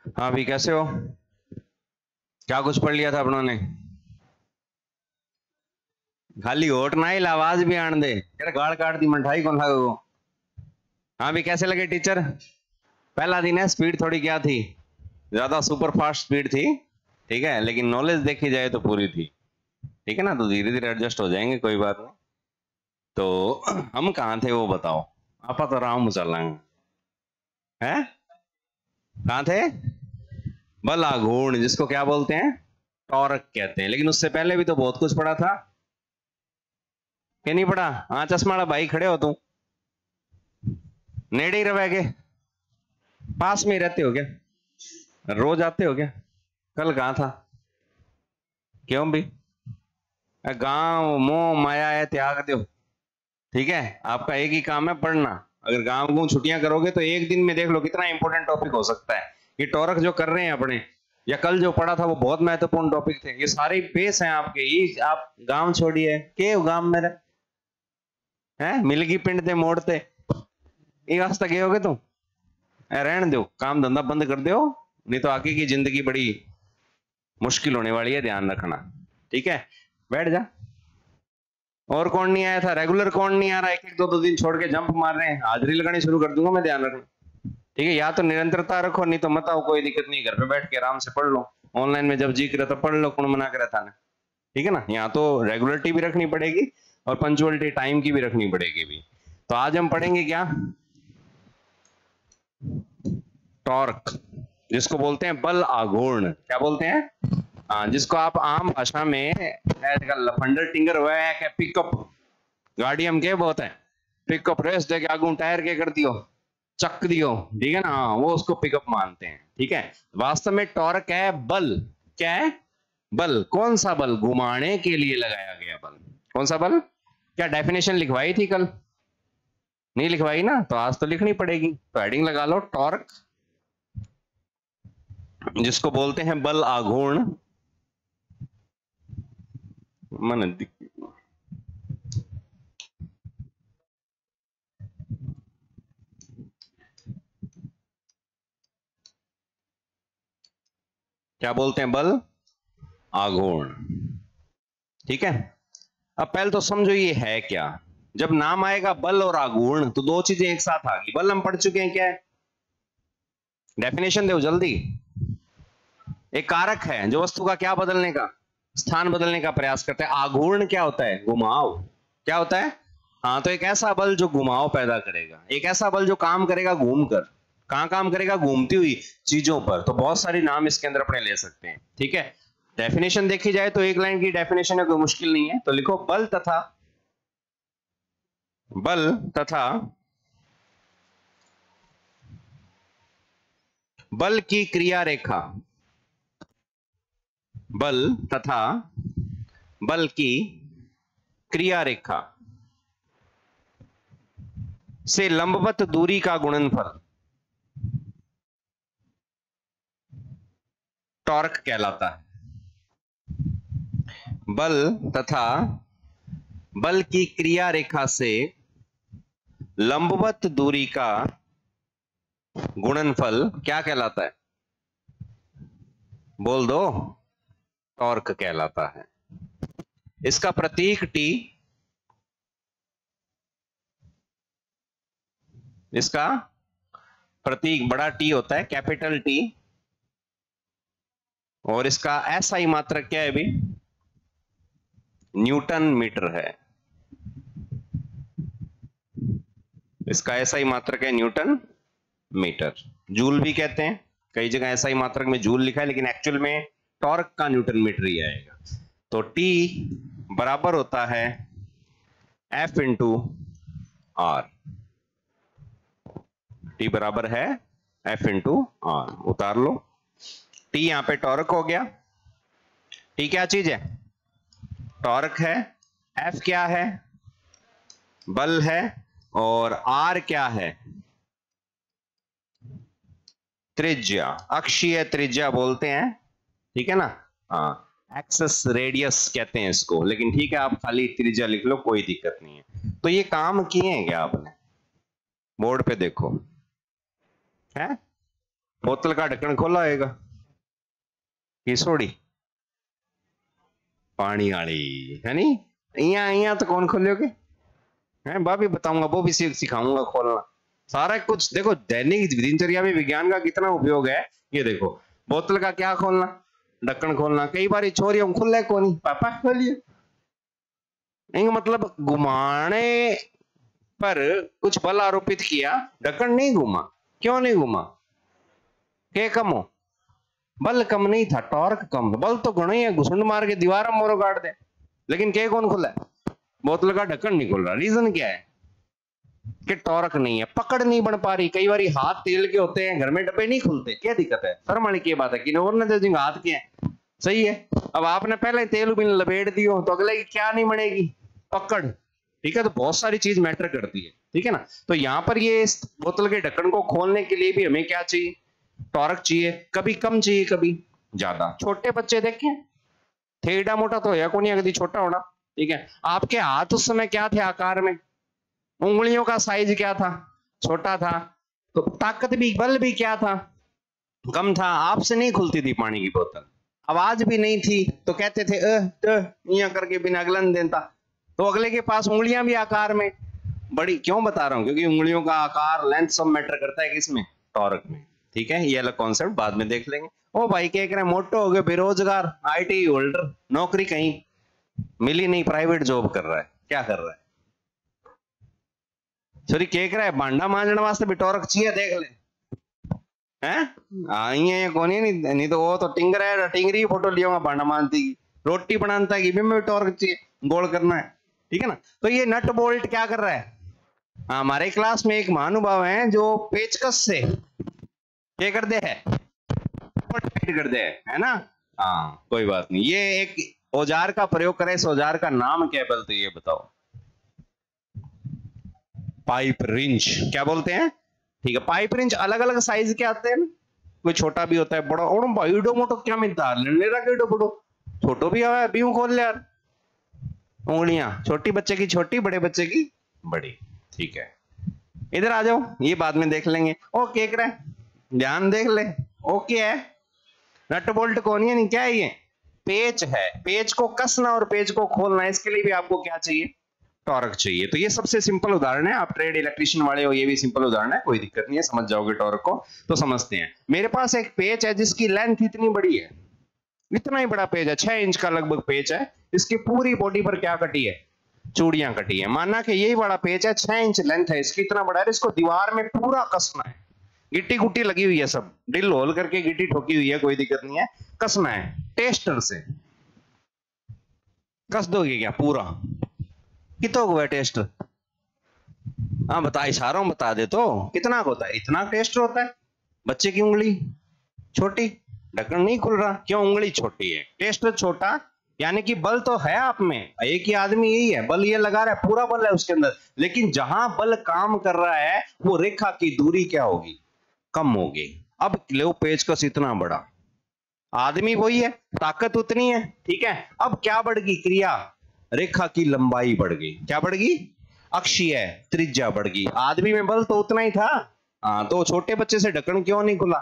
हाँ भी कैसे हो? क्या कुछ पढ़ लिया था अपनों ने? खाली होट ना ही आवाज भी आन दे, तेरा गाड़ काट दी मिठाई कौन खाओ वो? हाँ भी कैसे लगे टीचर? पहला दिन है, स्पीड थोड़ी क्या थी, ज्यादा सुपर फास्ट स्पीड थी, ठीक है, लेकिन नॉलेज देखी जाए तो पूरी थी, ठीक है ना, तो धीरे धीरे एडजस्ट हो जाएंगे, कोई बात नहीं। तो हम कहाँ थे वो बताओ? आप तो राम चल रहे हैं, कहाँ थे? बल आघूर्ण, जिसको क्या बोलते हैं? टॉर्क कहते हैं। लेकिन उससे पहले भी तो बहुत कुछ पढ़ा था, कि नहीं पढ़ा? हाँ चश्मा वाला भाई खड़े हो तुम, नेड़े ही रहोगे, पास में ही रहते हो क्या? रोज आते हो क्या? कल कहाँ था? क्यों भी? गांव मोह माया है, त्याग दो, ठीक है। आपका एक ही काम है, पढ़ना। अगर गांव को छुट्टियां करोगे तो एक दिन में देख लो कितना इंपॉर्टेंट टॉपिक हो सकता है। ये टॉरक जो कर रहे हैं अपने, या कल जो पढ़ा था वो बहुत महत्वपूर्ण टॉपिक थे, ये सारे बेस हैं आपके। ये आप गांव छोड़िए, के गांव में है मिलगी पिंड दे मोड़ते, ये वास्ते गए होगे तुम? रहने दो, काम धंधा बंद कर दो, नहीं तो आगे की जिंदगी बड़ी मुश्किल होने वाली है, ध्यान रखना, ठीक है। बैठ जा। और कौन नहीं आया था? रेगुलर कौन नहीं आ रहा? एक एक दो दिन छोड़ के जंप मार रहे हैं, हाजिरी लगानी शुरू कर दूंगा मैं, ध्यान रखना, ठीक है। या तो निरंतरता रखो, नहीं तो मत आओ, कोई दिक्कत नहीं, घर पे बैठ के आराम से पढ़ लो, ऑनलाइन में जब जी करे तो पढ़ लो, कौन मना करे था ना, ठीक है ना। यहाँ तो रेगुलरिटी भी रखनी पड़ेगी और पंचुअलिटी टाइम की भी रखनी पड़ेगी भी। तो आज हम पढ़ेंगे क्या? टॉर्क, जिसको बोलते हैं बल आघूर्ण। क्या बोलते हैं? जिसको आप आम भाषा में लफंडर टिंगर हुआ है क्या, पिकअप गाड़ी हम के बहुत है, पिकअप रेस दे के आगू टायर के कर दियो, चक दियो, ठीक है ना, वो उसको पिकअप मानते हैं, ठीक है। वास्तव में टॉर्क है बल। क्या है? बल। कौन सा बल? घुमाने के लिए लगाया गया बल। कौन सा बल? क्या डेफिनेशन लिखवाई थी कल? नहीं लिखवाई ना, तो आज तो लिखनी पड़ेगी, तो हेडिंग लगा लो, टॉर्क, जिसको बोलते हैं बल आघूर्ण। मन क्या बोलते हैं? बल आघूर्ण, ठीक है। अब पहले तो समझो ये है क्या। जब नाम आएगा बल और आघूर्ण तो दो चीजें एक साथ आ गई। बल हम पढ़ चुके हैं, क्या है? डेफिनेशन दो जल्दी। एक कारक है जो वस्तु का क्या बदलने का, स्थान बदलने का प्रयास करता है। आघूर्ण क्या होता है? घुमाव। क्या होता है? हाँ, तो एक ऐसा बल जो घुमाव पैदा करेगा, एक ऐसा बल जो काम करेगा घूमकर। कहां काम करेगा? घूमती हुई चीजों पर। तो बहुत सारी नाम इसके अंदर अपने ले सकते हैं, ठीक है। डेफिनेशन देखी जाए तो एक लाइन की डेफिनेशन है, कोई मुश्किल नहीं है। तो लिखो, बल तथा बल की क्रिया रेखा, बल तथा बल की क्रिया रेखा से लंबवत दूरी का गुणनफल टॉर्क कहलाता है। बल तथा बल की क्रिया रेखा से लंबवत दूरी का गुणनफल क्या कहलाता है? बोल दो। टॉर्क कहलाता है। इसका प्रतीक टी, इसका प्रतीक बड़ा टी होता है, कैपिटल टी, और इसका एसआई मात्रक क्या है भी? न्यूटन मीटर है। इसका एसआई मात्रक है न्यूटन मीटर। जूल भी कहते हैं, कई जगह एसआई मात्रक में जूल लिखा है, लेकिन एक्चुअल में टॉर्क का न्यूटन मीटर ही आएगा। तो टी बराबर होता है एफ इंटू आर। टी बराबर है एफ इंटू आर, उतार लो। टी यहां पे टॉर्क हो गया। टी क्या चीज है? टॉर्क है। एफ क्या है? बल है। और आर क्या है? त्रिज्या, अक्षीय त्रिज्या बोलते हैं, ठीक है ना। हाँ, एक्सेस रेडियस कहते हैं इसको, लेकिन ठीक है, आप खाली त्रिज्या लिख लो, कोई दिक्कत नहीं है। तो ये काम किए हैं क्या आपने? बोर्ड पे देखो, है बोतल का ढक्कन खोला होगा कि सोड़ी पानी वाली है नी, इया तो कौन खोलोगे है? भाभी बताऊंगा, वो भी सिखाऊंगा खोलना सारा कुछ। देखो दैनिक दिनचर्या में विज्ञान का कितना उपयोग है। ये देखो बोतल का क्या खोलना, ढक्कन खोलना। कई बार छोरी हम खुल कौन, पापा खोलिए। मतलब घुमाने पर कुछ बल आरोपित किया, ढक्कन नहीं घुमा। क्यों नहीं घुमा? क्या कम हो? बल कम नहीं था, टॉर्क कम। बल तो घना ही है, घुसंड मार के दीवार में मोरो काट दे, लेकिन क्या कौन खुला है? बोतल का ढक्कन नहीं खुल रहा। रीजन क्या है? कि टॉर्क नहीं है, पकड़ नहीं बन पा रही। कई बार हाथ तेल के होते हैं, घर में डब्बे नहीं खुलते, क्या दिक्कत है? शर्म वाली की बात है कि और ने हाथ के हैं, सही है। अब आपने पहले तेल बिन लपेट दियो तो अगले की क्या नहीं बनेगी? पकड़। ठीक है, तो बहुत सारी चीज मैटर करती है, ठीक है ना। तो यहाँ पर ये इस बोतल के ढक्कन को खोलने के लिए भी हमें क्या चाहिए? टॉर्क चाहिए। कभी कम चाहिए, कभी ज्यादा। छोटे बच्चे देखें, थे एडा मोटा तो है कौन, कभी छोटा होना, ठीक है। आपके हाथ उस समय क्या थे आकार में? उंगलियों का साइज क्या था? छोटा था। तो ताकत भी, बल भी क्या था? कम था। आपसे नहीं खुलती थी पानी की बोतल, आवाज भी नहीं थी, तो कहते थे यहाँ करके बिना अगलन देता। तो अगले के पास उंगलियां भी आकार में बड़ी। क्यों बता रहा हूं? क्योंकि उंगलियों का आकार, लेंथ सब मैटर करता है किसमें? टॉर्क में, ठीक है। ये अलग कॉन्सेप्ट बाद में देख लेंगे। ओ भाई कह रहे मोटो हो गए, बेरोजगार, IT होल्डर, नौकरी कहीं मिली नहीं, प्राइवेट जॉब कर रहा है, क्या कर रहा है? सॉरी कह रहा है भांडा मांजने वास्ते भी टॉर्क चाहिए, देख ले हैं। कौन ही नहीं तो वो तो टिंगर है, टिंगरी की फोटो लिया भांडा मांजती की, रोटी बनाता की भी टॉर्क चाहिए, गोल करना है, ठीक है ना। तो ये नट बोल्ट क्या कर रहा है? हमारे क्लास में एक महानुभाव है जो पेचकस से क्या कर दे है, कर दे है ना। हाँ कोई बात नहीं। ये एक औजार का प्रयोग करे, इस औजार का नाम क्या बोलते हैं ये बताओ? Pipe wrench. क्या बोलते हैं? ठीक है, पाइप रिंच अलग अलग साइज के आते हैं ना, कोई छोटा भी होता है, बड़ा। और भाई इडो मोटो क्या मिलता है? लेने इडो बड़ो, छोटो भी है, बीऊ खोल ले यार। उंगलियां छोटी बच्चे की छोटी, बड़े बच्चे की बड़ी, ठीक है। इधर आ जाओ, ये बाद में देख लेंगे। ओ केक रहे, ध्यान देख ले। ओके है, नट बोल्ट कौन है नहीं, क्या है ये? पेच है। पेच को कसना और पेच को खोलना, इसके लिए भी आपको क्या चाहिए? टॉर्क चाहिए। तो ये सबसे सिंपल उदाहरण है। आप ट्रेड इलेक्ट्रिशियन वाले हो, ये भी सिंपल उदाहरण है, कोई दिक्कत नहीं है, समझ जाओगे टॉर्क को। तो समझते हैं। मेरे पास एक पेच है जिसकी लेंथ इतनी बड़ी है, इतना ही बड़ा पेज है, 6 इंच का लगभग पेज है। इसकी पूरी बॉडी पर क्या कटी है? चूड़ियां कटी है। माना कि यही बड़ा पेज है, 6 इंच लेंथ है इसकी, इतना बड़ा है। इसको दीवार में पूरा कसना है, गिट्टी गुट्टी लगी हुई है, सब ड्रिल होल करके गिट्टी ठोकी हुई है, कोई दिक्कत नहीं है। कसना है टेस्टर से। कस दोगे क्या पूरा? कितना हुआ टेस्ट? हाँ बता, इशारों में बता दे तो कितना होता है? इतना टेस्ट होता है। बच्चे की उंगली छोटी, ढक्कन नहीं खुल रहा, क्यों? उंगली छोटी है, टेस्ट छोटा। यानी कि बल तो है आप में, एक ही आदमी यही है, बल ये लगा रहा है, पूरा बल है उसके अंदर, लेकिन जहां बल काम कर रहा है वो रेखा की दूरी क्या होगी? कम होगी। अब लो पेचकस इतना बड़ा, आदमी वही है, ताकत उतनी है, ठीक है। अब क्या बढ़ गई क्रिया? रेखा की लंबाई बढ़ गई। क्या बढ़ गई? अक्षीय त्रिज्या बढ़ गई। आदमी में बल तो उतना ही था। हाँ, तो छोटे बच्चे से ढक्कन क्यों नहीं खुला?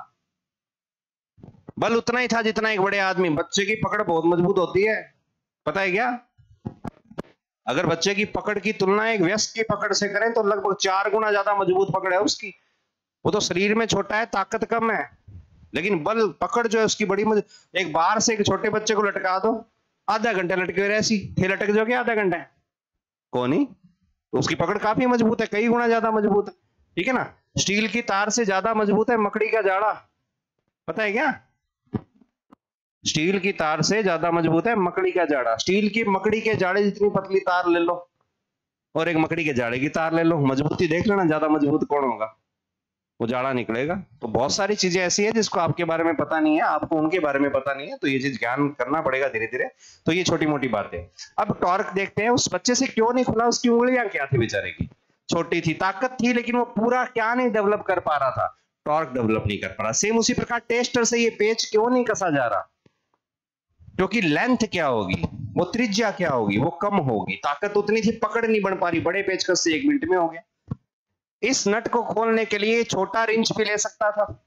बल उतना ही था जितना एक बड़े आदमी। बच्चे की पकड़ बहुत मजबूत होती है, पता है क्या? अगर बच्चे की पकड़ की तुलना एक वयस्क की पकड़ से करें तो लगभग 4 गुना ज्यादा मजबूत पकड़ है उसकी। वो तो शरीर में छोटा है, ताकत कम है, लेकिन बल पकड़ जो है उसकी बड़ी मजबूत। एक बार से एक छोटे बच्चे को लटका दो, आधा घंटा लटके हुए ऐसी थे, लटक जाओगे आधा घंटा? कौन ही? तो उसकी पकड़ काफी मजबूत है, कई गुना ज्यादा मजबूत है, ठीक है ना। स्टील की तार से ज्यादा मजबूत है मकड़ी का जाड़ा, पता है क्या? स्टील की तार से ज्यादा मजबूत है मकड़ी का जाड़ा। स्टील की मकड़ी के जाड़े जितनी पतली तार ले लो और एक मकड़ी के जाड़े की तार ले लो, मजबूती देख लेना, ज्यादा मजबूत कौन होगा? वो जाड़ा निकलेगा। तो बहुत सारी चीजें ऐसी है जिसको आपके बारे में पता नहीं है, आपको उनके बारे में पता नहीं है, तो ये चीज ज्ञान करना पड़ेगा धीरे धीरे। तो ये छोटी मोटी बातें। अब टॉर्क देखते हैं। उस बच्चे से क्यों नहीं खुला? उसकी उंगलियां क्या थी बेचारे की? छोटी थी, ताकत थी, लेकिन वो पूरा क्या नहीं डेवलप कर पा रहा था? टॉर्क डेवलप नहीं कर पा रहा। सेम उसी प्रकार टेस्टर से ये पेच क्यों नहीं कसा जा रहा? क्योंकि लेंथ क्या होगी, वो त्रिज्या क्या होगी, वो कम होगी। ताकत उतनी थी, पकड़ नहीं बन पा रही। बड़े पेचकस से 1 मिनट में हो गया। इस नट को खोलने के लिए छोटा रिंच भी ले सकता था,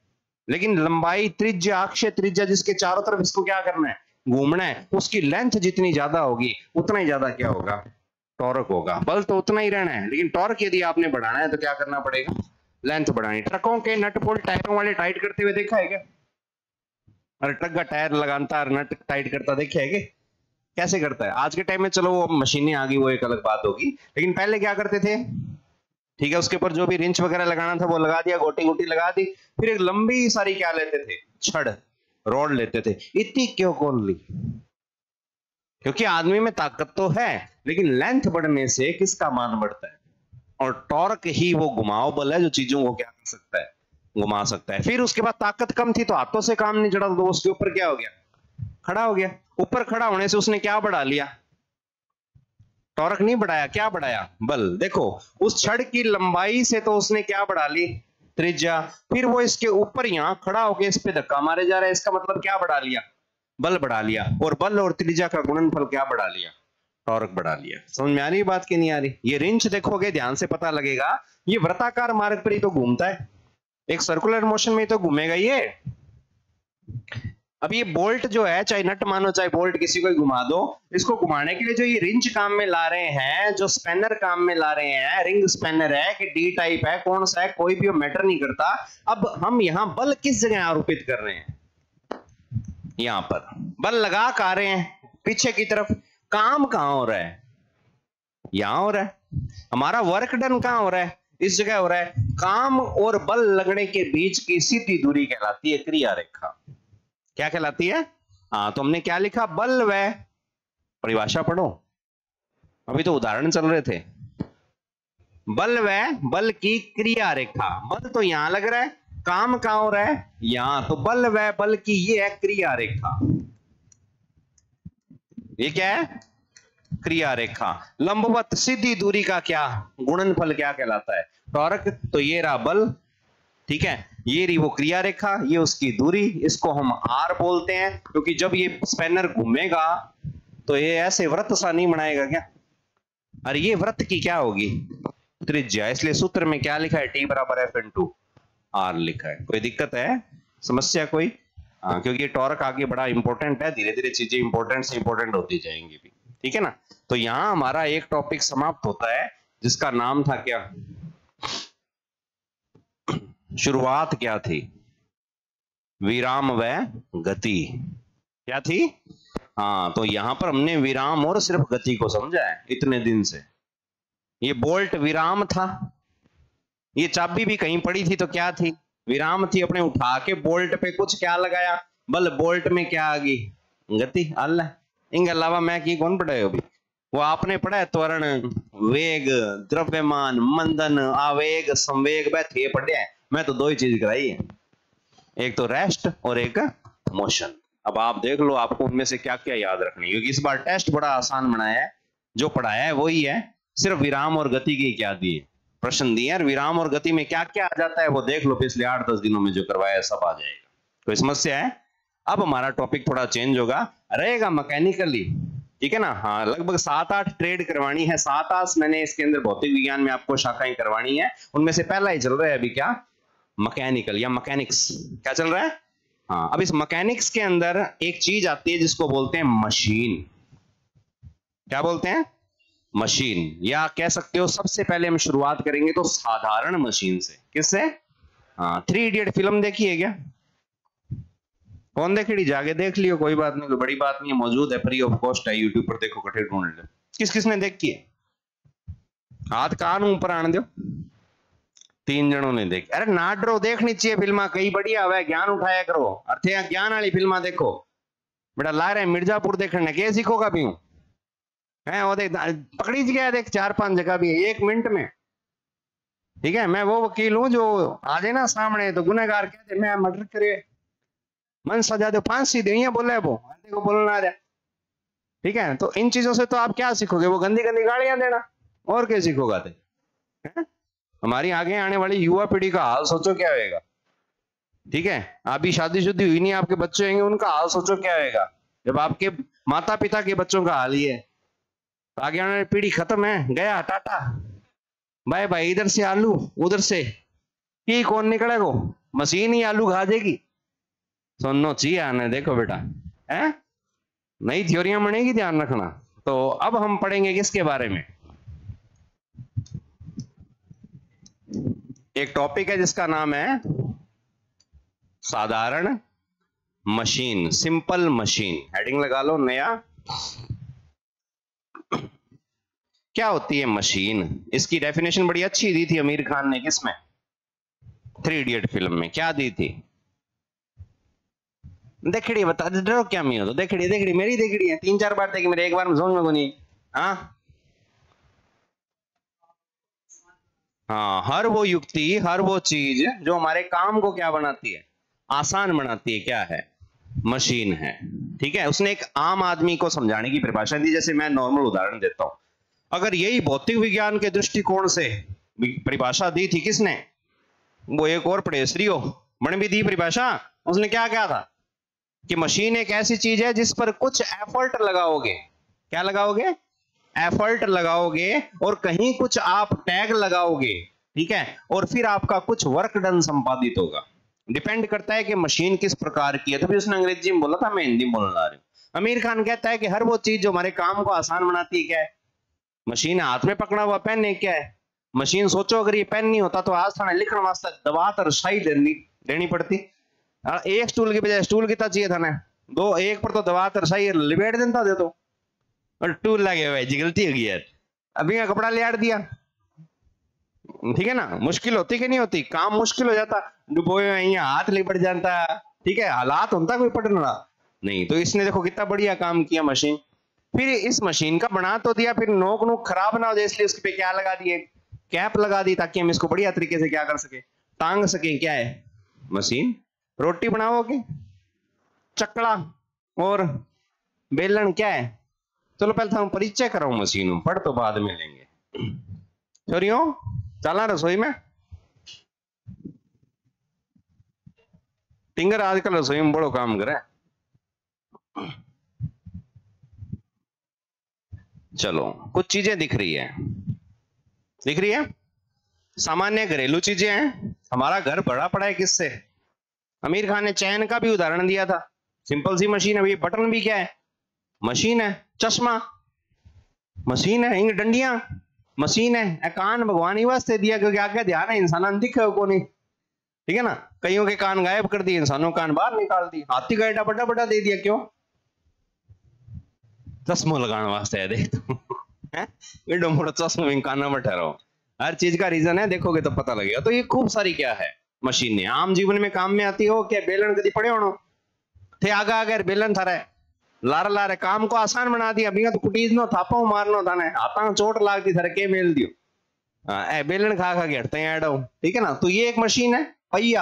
लेकिन लंबाई त्रिज्या, अक्षीय त्रिज्या जिसके चारों तरफ इसको क्या करना है, घूमना है, उसकी लेंथ जितनी ज्यादा होगी उतना ही ज्यादा क्या होगा, टॉर्क होगा। बल तो उतना ही रहना है, लेकिन टॉर्क यदि आपने बढ़ाना है तो क्या करना पड़ेगा, लेंथ बढ़ानी। ट्रकों के नट बोल्ट टायरों वाले टाइट करते हुए देखा है क्या? अरे ट्रक का टायर लगातार नट टाइट करता देखा है क्या? कैसे करता है? आज के टाइम में चलो वो मशीनें आ गई, वो एक अलग बात होगी, लेकिन पहले क्या करते थे, ठीक है, उसके ऊपर जो भी रिंच वगैरह लगाना था वो लगा दिया, गोटी गोटी लगा दी, फिर एक लंबी सारी क्या लेते थे, छड़, रॉड लेते थे। इतनी क्यों कौन ली? क्योंकि आदमी में ताकत तो है, लेकिन लेंथ बढ़ने से किसका मान बढ़ता है, और टॉर्क ही वो घुमाव बल है जो चीजों को क्या कर सकता है, घुमा सकता है। फिर उसके बाद ताकत कम थी तो हाथों से काम नहीं चढ़ा, तो उसके ऊपर क्या हो गया, खड़ा हो गया। ऊपर खड़ा होने से उसने क्या बढ़ा लिया, टॉर्क नहीं बढ़ाया, क्या बढ़ाया, बल। देखो उस छड़ की लंबाई से तो उसने क्या बढ़ा ली, त्रिज्या। फिर वो इसके ऊपर यहां खड़ा होकर इस पे धक्का मारे जा रहा है, इसका मतलब क्या बढ़ा लिया, बल बढ़ा लिया। और बल और त्रिज्या का गुणनफल क्या बढ़ा लिया, टॉर्क बढ़ा लिया। समझ में आ रही बात की नहीं आ रही? ये रिंच देखोगे ध्यान से पता लगेगा, ये वृत्ताकार मार्ग पर ही तो घूमता है, एक सर्कुलर मोशन में ही तो घूमेगा ये। अब ये बोल्ट जो है, चाहे नट मानो चाहे बोल्ट, किसी को ही घुमा दो, इसको घुमाने के लिए जो ये रिंच काम में ला रहे हैं, जो स्पैनर काम में ला रहे हैं, रिंग स्पैनर है कि डी टाइप है, कौन सा है, कोई भी मैटर नहीं करता। अब हम यहां बल किस जगह आरोपित कर रहे हैं, यहां पर बल लगा कर रहे हैं पीछे की तरफ। काम कहां हो रहा है, यहां हो रहा है। हमारा वर्क डन कहां हो रहा है, इस जगह हो रहा है। काम और बल लगने के बीच की सीधी दूरी कहलाती है क्रिया रेखा। क्या कहलाती है? हाँ, तो हमने क्या लिखा, बल व, परिभाषा पढ़ो, अभी तो उदाहरण चल रहे थे। बल व बल की क्रिया रेखा, बल तो यहां लग रहा है, काम कहां हो रहा है, यहां, तो बल व बल की ये है क्रिया रेखा। ये क्या है, क्रिया रेखा। लंबवत सीधी दूरी का क्या गुणनफल क्या कहलाता है, टॉर्क। तो ये रहा बल, ठीक है, ये रही वो क्रिया रेखा, ये उसकी दूरी, इसको हम आर बोलते हैं, क्योंकि जब ये स्पैनर घूमेगा तो ये ऐसे वृत्त सा नहीं बनाएगा क्या, अरे ये वृत्त की क्या होगी, त्रिज्या। इसलिए सूत्र में क्या लिखा है, टी बराबर एफ इनटू आर लिखा है। कोई दिक्कत है, समस्या कोई? हाँ, क्योंकि ये टॉर्क आगे बड़ा इंपॉर्टेंट है, धीरे धीरे चीजें इंपॉर्टेंट से इंपॉर्टेंट होती जाएंगी भी, ठीक है ना। तो यहां हमारा एक टॉपिक समाप्त होता है जिसका नाम था क्या, शुरुआत क्या थी, विराम व गति। क्या थी? हाँ, तो यहां पर हमने विराम और सिर्फ गति को समझा है इतने दिन से। ये बोल्ट विराम था, ये चाबी भी कहीं पड़ी थी तो क्या थी, विराम थी। अपने उठा के बोल्ट पे कुछ क्या लगाया, बल, बोल्ट में क्या आ गई, गति। अल्लाह, इनके अलावा मैं की कौन पढ़ाए अभी, वो आपने पढ़ा है, त्वरण, वेग, द्रव्यमान, मंदन, आवेग, संवेग, थे पढ़े हैं। मैं तो दो ही चीज कराई है, एक तो रेस्ट और एक मोशन। अब आप देख लो आपको उनमें से क्या क्या याद रखनी, क्योंकि इस बार टेस्ट बड़ा आसान बनाया है, जो पढ़ाया है वही है, सिर्फ विराम और गति की क्या दिए, प्रश्न दिए हैं। विराम और गति में क्या क्या आ जाता है वो देख लो, पिछले 8-10 दिनों में जो करवाया है सब आ जाएगा। कोई समस्या है? अब हमारा टॉपिक थोड़ा चेंज होगा, रहेगा मैकेनिकली, ठीक है ना। हाँ, लगभग 7-8 ट्रेड करवानी है, 7-8 मैंने इसके अंदर भौतिक विज्ञान में आपको शाखाएं करवानी है। उनमें से पहला ही चल रहा है अभी क्या, मैकेनिकल या मैकेनिक्स। क्या चल रहा है? हाँ, अब इस मैकेनिक्स के अंदर एक चीज आती है जिसको बोलते हैं मशीन। क्या बोलते हैं? मशीन, या कह सकते हो सबसे पहले हम शुरुआत करेंगे तो साधारण मशीन से। किससे? हाँ, 3 इडियट फिल्म देखी है क्या? कौन देखी? जाके देख लियो, कोई बात नहीं, कोई बड़ी बात नहीं है, मौजूद है, फ्री ऑफ कॉस्ट है, यूट्यूब पर देखो, कठिन ढूंढ लो। किस किसने देखी है? हाथ कान ऊपर आने दो। 3 जनों ने देखी। अरे ना डरो, देखनी चाहिए फिल्मा, कई बढ़िया हुआ, ज्ञान उठाया करो, अर्थ ज्ञान वाली फिल्मा देखो। बेटा ला रहे मिर्जापुर देखने, के सीखोगा भी हूं है, वो देख पकड़ी गया, देख 4-5 जगह भी है 1 मिनट में, ठीक है। मैं वो वकील हूं जो आ जाए ना सामने तो गुनहगार कहते मैं मर्डर करे, मन सजा दो, फांसी दो, ये बोले वो देखो बोलना आ जाए, ठीक है। तो इन चीजों से तो आप क्या सीखोगे, वो गंदी गंदी गालियां देना, और क्या सीखोगा? हमारी आगे आने वाली युवा पीढ़ी का हाल सोचो क्या होगा, ठीक है। अभी शादीशुदी हुई नहीं, आपके बच्चे होंगे, उनका हाल सोचो क्या होगा जब आपके माता पिता के बच्चों का हाल ही है। तो आगे आने वाली पीढ़ी खत्म है, गया टाटा बाय बाय, इधर से आलू उधर से, ये कौन निकलेगा? मशीन ही आलू खा देगी? सुनना चाहिए आने, देखो बेटा है, नई थ्योरियां बनेगी, ध्यान रखना। तो अब हम पढ़ेंगे किसके बारे में, एक टॉपिक है जिसका नाम है साधारण मशीन, सिंपल मशीन। हेडिंग लगा लो नया। क्या होती है मशीन? इसकी डेफिनेशन बड़ी अच्छी दी थी आमिर खान ने, किसमें, 3 इडियट फिल्म में। क्या दी थी? देखड़ी बता दो क्या मी हो तो, देखड़ी देखड़ी मेरी देखड़ी है, 3-4 बार देखी मेरे, एक बार में समझ में को नहीं। हाँ हाँ, हर वो युक्ति, हर वो चीज जो हमारे काम को क्या बनाती है, आसान बनाती है, क्या है, मशीन है। ठीक है, उसने एक आम आदमी को समझाने की परिभाषा दी। जैसे मैं नॉर्मल उदाहरण देता हूं, अगर यही भौतिक विज्ञान के दृष्टिकोण से परिभाषा दी थी किसने, वो एक और पढ़ेसरी हो बन भी दी परिभाषा, उसने क्या कहा था कि मशीन एक ऐसी चीज है जिस पर कुछ एफर्ट लगाओगे, क्या लगाओगे, एफर्ट लगाओगे, और कहीं कुछ आप टैग लगाओगे, ठीक है, और फिर आपका कुछ वर्क डन संपादित होगा। डिपेंड करता है कि मशीन किस प्रकार की है। तो भी उसने अंग्रेजी में बोला था, मैं हिंदी में बोलने जा रहा हूं। आमिर खान कहता है कि हर वो चीज जो हमारे काम को आसान बनाती है, क्या है, मशीन। हाथ में पकड़ा हुआ पेन है, क्या है, मशीन। सोचो अगर ये पेन नहीं होता तो आज थाने लिखने वास्ते दबा तर शाही देनी पड़ती। एक स्टूल की बजाय स्टूल कितना चाहिए था ना, दो, एक पर तो दबा तर शाही लिपेट देता दे तो, और टूल लगे हुए जी, गलती होगी यार, अभी का कपड़ा ले आड़ दिया। ठीक है ना, मुश्किल होती कि नहीं होती, काम मुश्किल हो जाता, डुबोए हाथ लिपट जाता। ठीक है, हालात होता कोई पढ़ने वाला नहीं। तो इसने देखो कितना बढ़िया काम किया मशीन। फिर इस मशीन का बना तो दिया, फिर नोक नोक खराब ना हो जाए इसलिए उसके पे क्या लगा दिए, कैप लगा दी, ताकि हम इसको बढ़िया तरीके से क्या कर सके, टांग सके। क्या है मशीन? रोटी बनाओगे, चकला और बेलन क्या है? चलो पहले हम परिचय कराओ मशीन, पढ़ तो बाद में लेंगे। छोरियों चला रसोई में, टिंगर आजकल रसोई में बड़ो काम करे। चलो कुछ चीजें दिख रही है, दिख रही है, सामान्य घरेलू चीजें हैं। हमारा घर भरा पड़ा है किससे? आमिर खान ने चैन का भी उदाहरण दिया था, सिंपल सी मशीन है। बटन भी क्या है, मशीन है। चश्मा मशीन है, इंग डंडियां मशीन है। कान भगवान ही वास्ते दिया क्योंकि आगे ध्यान है, इंसान दिखे को नहीं। ठीक है ना, कईयों के कान गायब कर दिए, इंसानों कान बाहर निकाल दिए। हाथी का एडा बड़ा बड़ा दे दिया, क्यों? चश्मो लगाने वास्ते है, देख एडो मोटा चश्मो में काना में ठहराओ। हर चीज का रीजन है, देखोगे तो पता लगेगा। तो ये खूब सारी क्या है मशीनें, आम जीवन में काम में आती हो। क्या बेलन कभी पड़े होनो थे, आगे आगे बेलन था रहे लारे लारे काम को आसान बना दिया। अभी तो कुटीज नो थापा मारनो था ने, हाथा चोट लागती थारे के मेल दियो, ए बेलन खा खा के हटते हैं एडो। ठीक है ना, तो ये एक मशीन है। पहिया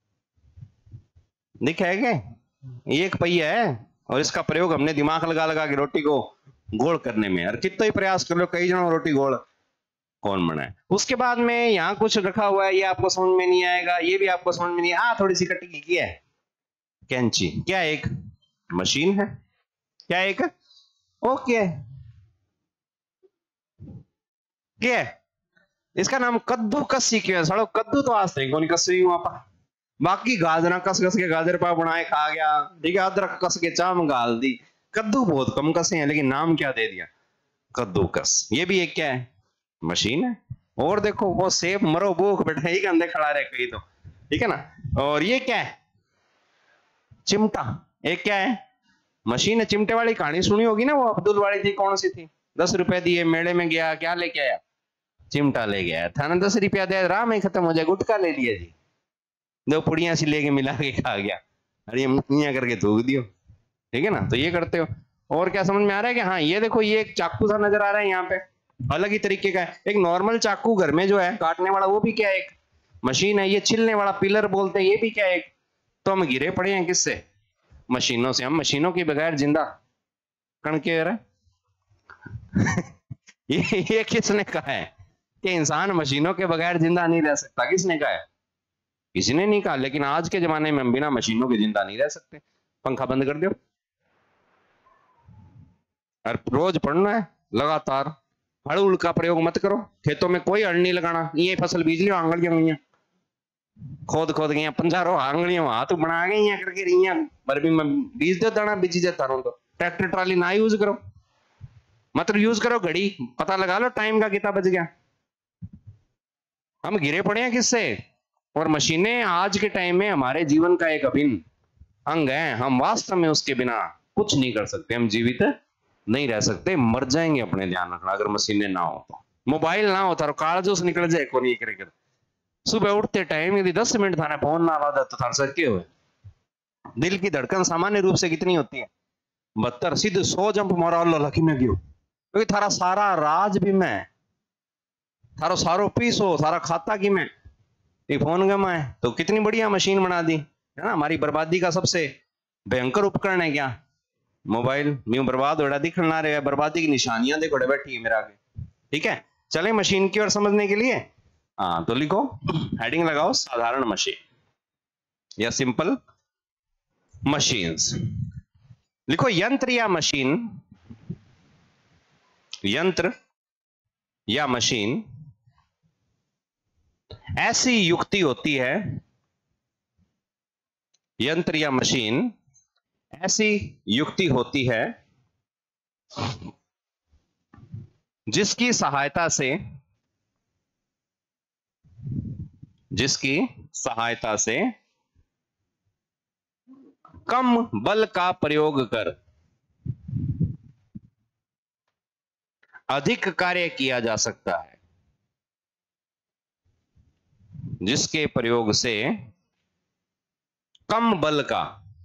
दिखा है क्या, ये एक पहिया है, और इसका प्रयोग हमने दिमाग लगा लगा के रोटी को गोल करने में, और कितना ही प्रयास कर लो कई जनों रोटी गोल कौन बनाए। उसके बाद में यहाँ कुछ रखा हुआ है, ये आपको समझ में नहीं आएगा, ये भी आपको समझ में नहीं आ, थोड़ी सी कटकी की है, कैंची। क्या एक मशीन है, क्या एक ओके, क्या है इसका नाम कद्दू कसी क्यों है? सड़ो कद्दू तो आज तक कौन कसी वहां पर, बाकी गाजर कस कस के गाजर पाव बनाए खा गया। ठीक है, अदरक कस के चाम गाल दी। कद्दू बहुत कम कसे हैं, लेकिन नाम क्या दे दिया, कद्दूकस। ये भी एक क्या है, मशीन है। और देखो वो सेब मरो भूख बैठे ही अंदर खड़ा रहे कहीं तो। ठीक है ना, और ये क्या है, चिमटा। एक क्या है, मशीन है। चिमटे वाली कहानी सुनी होगी ना, वो अब्दुल वाली थी, कौन सी थी, 10 रुपए दिए, मेले में गया, क्या लेके आया, चिमटा ले गया था ना। 10 रुपया दे, राह में खत्म हो जाए, गुटखा ले लिया जी, 2 पुड़ियां सी लेके मिला के खा गया, अरे मुठियां करके थूक दियो। ठीक है ना, तो ये करते हो। और क्या समझ में आ रहा है कि हाँ, ये देखो ये एक चाकू सा नजर आ रहा है यहाँ पे, अलग ही तरीके का है। एक नॉर्मल चाकू घर में जो है काटने वाला, वो भी क्या है, एक मशीन है। ये छिलने वाला पिलर बोलते हैं, ये भी क्या है, एक। तो हम घिरे पड़े हैं किससे, मशीनों से। हम मशीनों के बगैर जिंदा कण के रहे ये किसने कहा है कि इंसान मशीनों के बगैर जिंदा नहीं रह सकता? किसने कहा है? किसी ने नहीं कहा, लेकिन आज के जमाने में हम बिना मशीनों के जिंदा नहीं रह सकते। पंखा बंद कर दो, और रोज पढ़ना है लगातार। हड़ उड़ का प्रयोग मत करो, खेतों में कोई हड़ नहीं लगाना, ये फसल बीज लियो आंगलियां हुई खोद खोद गई पंजारो आंगलियों हाथ बना गई करके रही पर भी मैं बीज दो दाना बीजी जाता रहूं। तो ट्रैक्टर ट्राली ना यूज करो, मतलब यूज करो घड़ी, पता लगा लो टाइम का कितना बज गया। हम घिरे पड़े हैं किससे? और मशीनें आज के टाइम में हमारे जीवन का एक अभिन्न अंग है। हम वास्तव में उसके बिना कुछ नहीं कर सकते, हम जीवित नहीं रह सकते, मर जाएंगे। अपने ध्यान रखना, अगर मशीनें ना हो तो, मोबाइल ना होता और कालजोस निकल जाए को नहीं करे। सुबह उठते टाइम यदि 10 मिनट थाने फोन ना ला तो थार सके हुए दिल की धड़कन सामान्य रूप से कितनी होती है? 72। सीधे 100 जंप मारा लकी में गयो, क्योंकि थारा सारा राज भी मैं, थारो सारो पीस हो, सारा खाता की मैं, ये फोन गमा है तो कितनी बढ़िया मशीन बना दी है ना। हमारी बर्बादी का सबसे भयंकर उपकरण है क्या? मोबाइल। न्यू बर्बाद हो रहा दिख ना रहा, बर्बादी की निशानियां देखो बैठी है मेरा आगे। ठीक है, चले मशीन की ओर समझने के लिए। हाँ तो लिखो, हेडिंग लगाओ साधारण मशीन या सिंपल मशीन्स। लिखो यंत्र या मशीन, यंत्र या मशीन ऐसी युक्ति होती है, यंत्र या मशीन ऐसी युक्ति होती है जिसकी सहायता से, जिसकी सहायता से कम बल का प्रयोग कर अधिक कार्य किया जा सकता है, जिसके प्रयोग से कम बल का,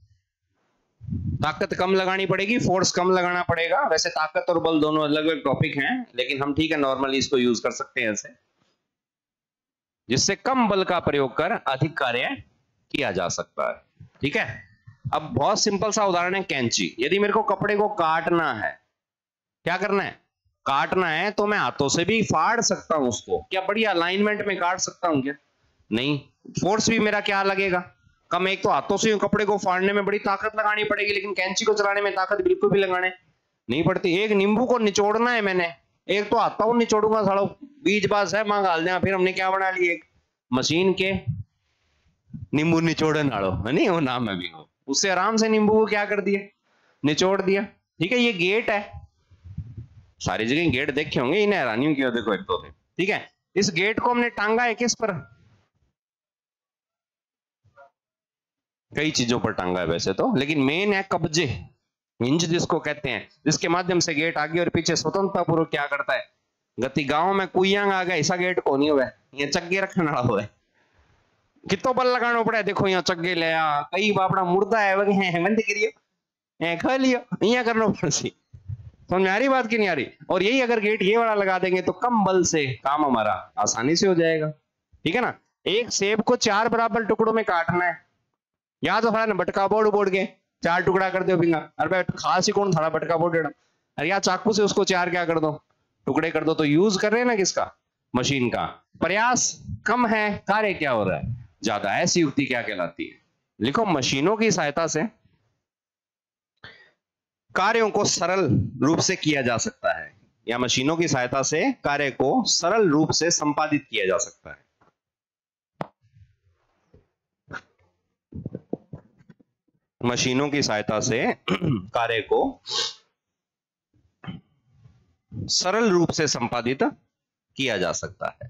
ताकत कम लगानी पड़ेगी, फोर्स कम लगाना पड़ेगा। वैसे ताकत और बल दोनों अलग अलग टॉपिक हैं, लेकिन हम ठीक है नॉर्मली इसको यूज कर सकते हैं ऐसे, जिससे कम बल का प्रयोग कर अधिक कार्य किया जा सकता है। ठीक है, अब बहुत सिंपल सा उदाहरण है कैंची। यदि मेरे को कपड़े को काटना है, क्या करना है? काटना है, तो मैं हाथों से भी फाड़ सकता हूं उसको, क्या बढ़िया अलाइनमेंट में काट सकता हूं क्या? नहीं, फोर्स भी मेरा क्या लगेगा? कम। एक तो हाथों से कपड़े को फाड़ने में बड़ी ताकत लगानी पड़ेगी, लेकिन कैंची को चलाने में ताकत बिल्कुल भी लगाने नहीं पड़ती। एक नींबू को निचोड़ना है मैंने, एक तो हाथों निचोड़ूंगा, सालों बीज बास है मां गाल दें, फिर हमने क्या बना लिया? एक मशीन के नींबू निचोड़न वालों, है नहीं वो नाम है भी, वो उससे आराम से नींबू को क्या कर दिया? निचोड़ दिया। ठीक है, ये गेट है, सारी जगह गेट देखे होंगे, इन्हें हैरानियों की देखो एक तो थे। ठीक है, इस गेट को हमने टांगा है किस पर? कई चीजों पर टांगा है वैसे तो, लेकिन मेन है कब्जे, हिंज जिसको कहते हैं, जिसके माध्यम से गेट आगे और पीछे स्वतंत्रता पूर्वक क्या करता है? गति। गांव में कुयांग आ गया, ऐसा गेट को नहीं हुआ, ये चक्के रखने वाला हुआ है, कितो बल लगाना पड़ा है। देखो यहाँ चक्के ले आ, कई बापड़ा मुर्दा है बंद करियो, खा लियो, यहाँ करना पड़सी। समझ में आ रही बात की नहीं आ रही? और यही अगर गेट ये वाला लगा देंगे तो कम बल से काम हमारा आसानी से हो जाएगा। ठीक है ना? एक सेब को 4 बराबर टुकड़ों में काटना है, या तो थोड़ा बटका बोर्ड बोर्ड के 4 टुकड़ा कर दो पिंगा, अरे खास ही कौन थोड़ा बटका बोर्ड देना, अरे या चाकू से उसको 4 क्या कर दो, टुकड़े कर दो। तो यूज कर रहे हैं ना किसका? मशीन का। प्रयास कम है, कार्य क्या हो रहा है? ज्यादा। ऐसी युक्ति क्या कहलाती है? लिखो, मशीनों की सहायता से कार्यों को सरल रूप से किया जा सकता है, या मशीनों की सहायता से कार्य को सरल रूप से संपादित किया जा सकता है। मशीनों की सहायता से कार्य को सरल रूप से संपादित किया जा सकता है।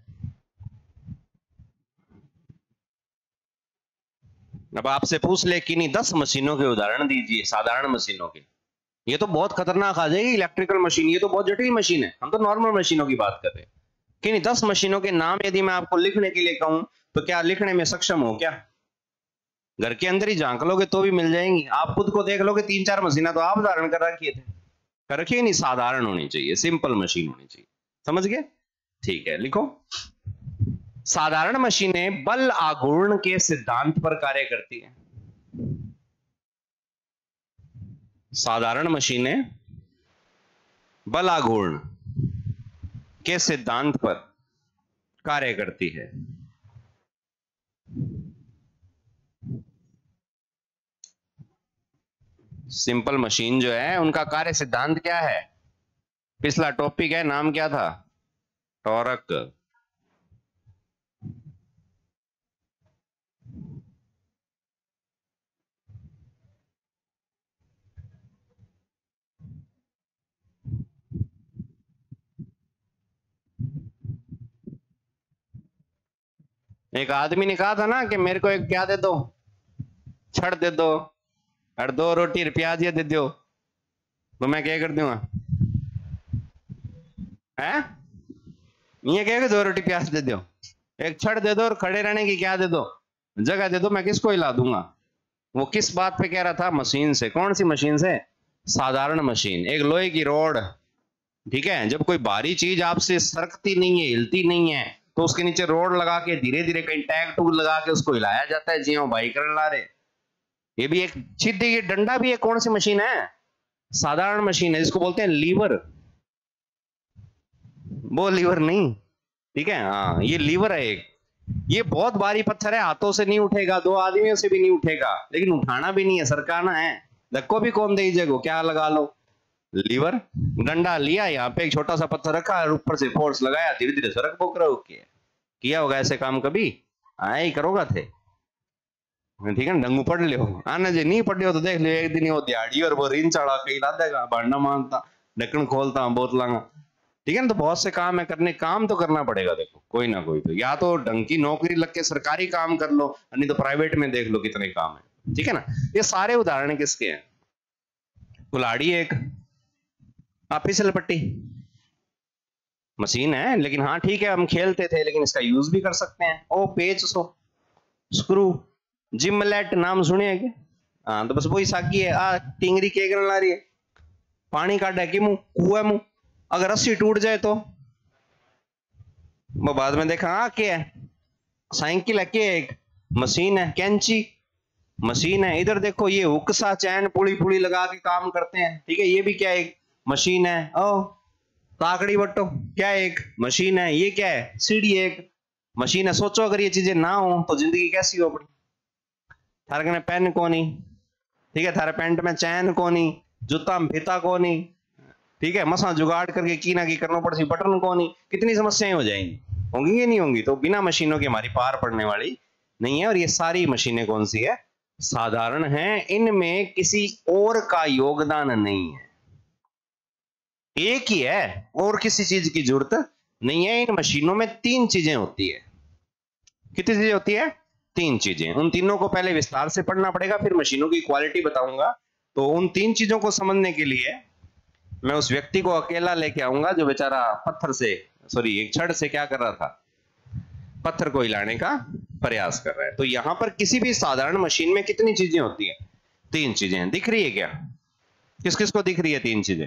अब आपसे पूछ ले कि नहीं 10 मशीनों के उदाहरण दीजिए, साधारण मशीनों के, ये तो बहुत खतरनाक आ जाएगी। इलेक्ट्रिकल मशीन, ये तो बहुत जटिल मशीन है, हम तो नॉर्मल मशीनों की बात कर रहे हैं। कि नहीं 10 मशीनों के नाम यदि मैं आपको लिखने के लिए कहूं तो क्या लिखने में सक्षम हो? क्या घर के अंदर ही झांक लोगे तो भी मिल जाएंगी, आप खुद को देख लोगे 3-4 मशीनें तो आप धारण कर रखी थे, कर रखिए नहीं। साधारण होनी चाहिए, सिंपल मशीन होनी चाहिए, समझ गए? ठीक है, लिखो, साधारण मशीनें बल आघूर्ण के सिद्धांत पर कार्य करती हैं। साधारण मशीनें बल आघूर्ण के सिद्धांत पर कार्य करती है। सिंपल मशीन जो है उनका कार्य सिद्धांत क्या है? पिछला टॉपिक है, नाम क्या था? टॉर्क। एक आदमी ने कहा था ना कि मेरे को एक क्या दे दो, छड़ दे दो और 2 रोटी प्याज दे दो, तो मैं क्या कर दूंगा है? ये कहेगा 2 रोटी प्याज दे दो, एक छड़ दे दो और खड़े रहने की क्या दे दो, जगह दे दो, मैं किसको हिला दूंगा। वो किस बात पे कह रहा था? मशीन से। कौन सी मशीन से? साधारण मशीन, एक लोहे की रोड, ठीक है। जब कोई भारी चीज आपसे सरकती नहीं है, हिलती नहीं है, तो उसके नीचे रोड लगा के धीरे धीरे कहीं टैग टूग लगा के उसको हिलाया जाता है। जी हाँ भाई कर ला रहे। ये भी एक सीधी, ये डंडा भी एक कौन सी मशीन है? साधारण मशीन है, जिसको बोलते हैं लीवर। वो लीवर नहीं, ठीक है, हाँ ये लीवर है एक। ये बहुत भारी पत्थर है, हाथों से नहीं उठेगा, 2 आदमियों से भी नहीं उठेगा, लेकिन उठाना भी नहीं है, सरकाना है। धक्को भी कौन दे जगह, क्या लगा लो? लीवर। डंडा लिया, यहाँ पे एक छोटा सा पत्थर रखा और ऊपर से फोर्स लगाया, धीरे धीरे सरक पोक रहा हो। किया होगा ऐसे काम कभी? आए ही करोगा थे, ठीक है ना। डंगू पढ़ लियो, आने जे नहीं पढ़ लियो तो देख लियो एक दिन वो दिहाड़ी और वो रीन चढ़ा कहीं ला देगा, भांडा मानता, ढक्कन खोलता, बोतलांगा, ठीक है ना। तो बहुत से काम है करने, काम तो करना पड़ेगा। देखो कोई ना कोई तो, या तो ढंग की नौकरी लग के सरकारी काम कर लो, नहीं तो प्राइवेट में देख लो कितने काम है, ठीक है ना। ये सारे उदाहरण किसके हैं? कुल्हाड़ी एक, फिसल पट्टी मशीन है, लेकिन हाँ ठीक है हम खेलते थे, लेकिन इसका यूज भी कर सकते हैं। ओ पेच सो, स्क्रू, जिमलेट नाम सुने हैं क्या? हाँ तो बस वही साकी है। टिंगरी के ला रही है, पानी काटा कि मुंह कुआ मुंह, अगर रस्सी टूट जाए तो वो बाद में देखा। हाँ क्या है? साइकिल है, क्या एक मशीन है। कैंची मशीन है। इधर देखो ये हुक सा चैन पुड़ी पुड़ी लगा के काम करते हैं, ठीक है, ये भी क्या एक मशीन है। ओ ताकड़ी बट्टो क्या एक मशीन है। ये क्या है? सीढ़ी एक मशीन है। सोचो अगर ये चीजें ना हो तो जिंदगी कैसी हो अपनी। थारे कने पेन कोनी, ठीक है, थारे पैंट में चैन कोनी, जूता में फीता कोनी, ठीक है, मसा जुगाड़ करके की ना की करना पड़ती, बटन कोनी, कितनी समस्याएं हो जाएंगी। होंगी या नहीं होंगी? तो बिना मशीनों के हमारी पार पड़ने वाली नहीं है। और ये सारी मशीनें कौन सी है? साधारण है, इनमें किसी और का योगदान नहीं है, एक ही है, और किसी चीज की जरूरत नहीं है। इन मशीनों में 3 चीजें होती है। कितनी चीजें होती है? 3 चीजें। उन तीनों को पहले विस्तार से पढ़ना पड़ेगा, फिर मशीनों की क्वालिटी बताऊंगा। तो उन 3 चीजों को समझने के लिए मैं उस व्यक्ति को अकेला लेके आऊंगा जो बेचारा पत्थर से, सॉरी एक छड़ से क्या कर रहा था? पत्थर को हिलाने का प्रयास कर रहा है। तो यहां पर किसी भी साधारण मशीन में कितनी चीजें होती है? 3 चीजें। दिख रही है क्या? किस किस को दिख रही है 3 चीजें?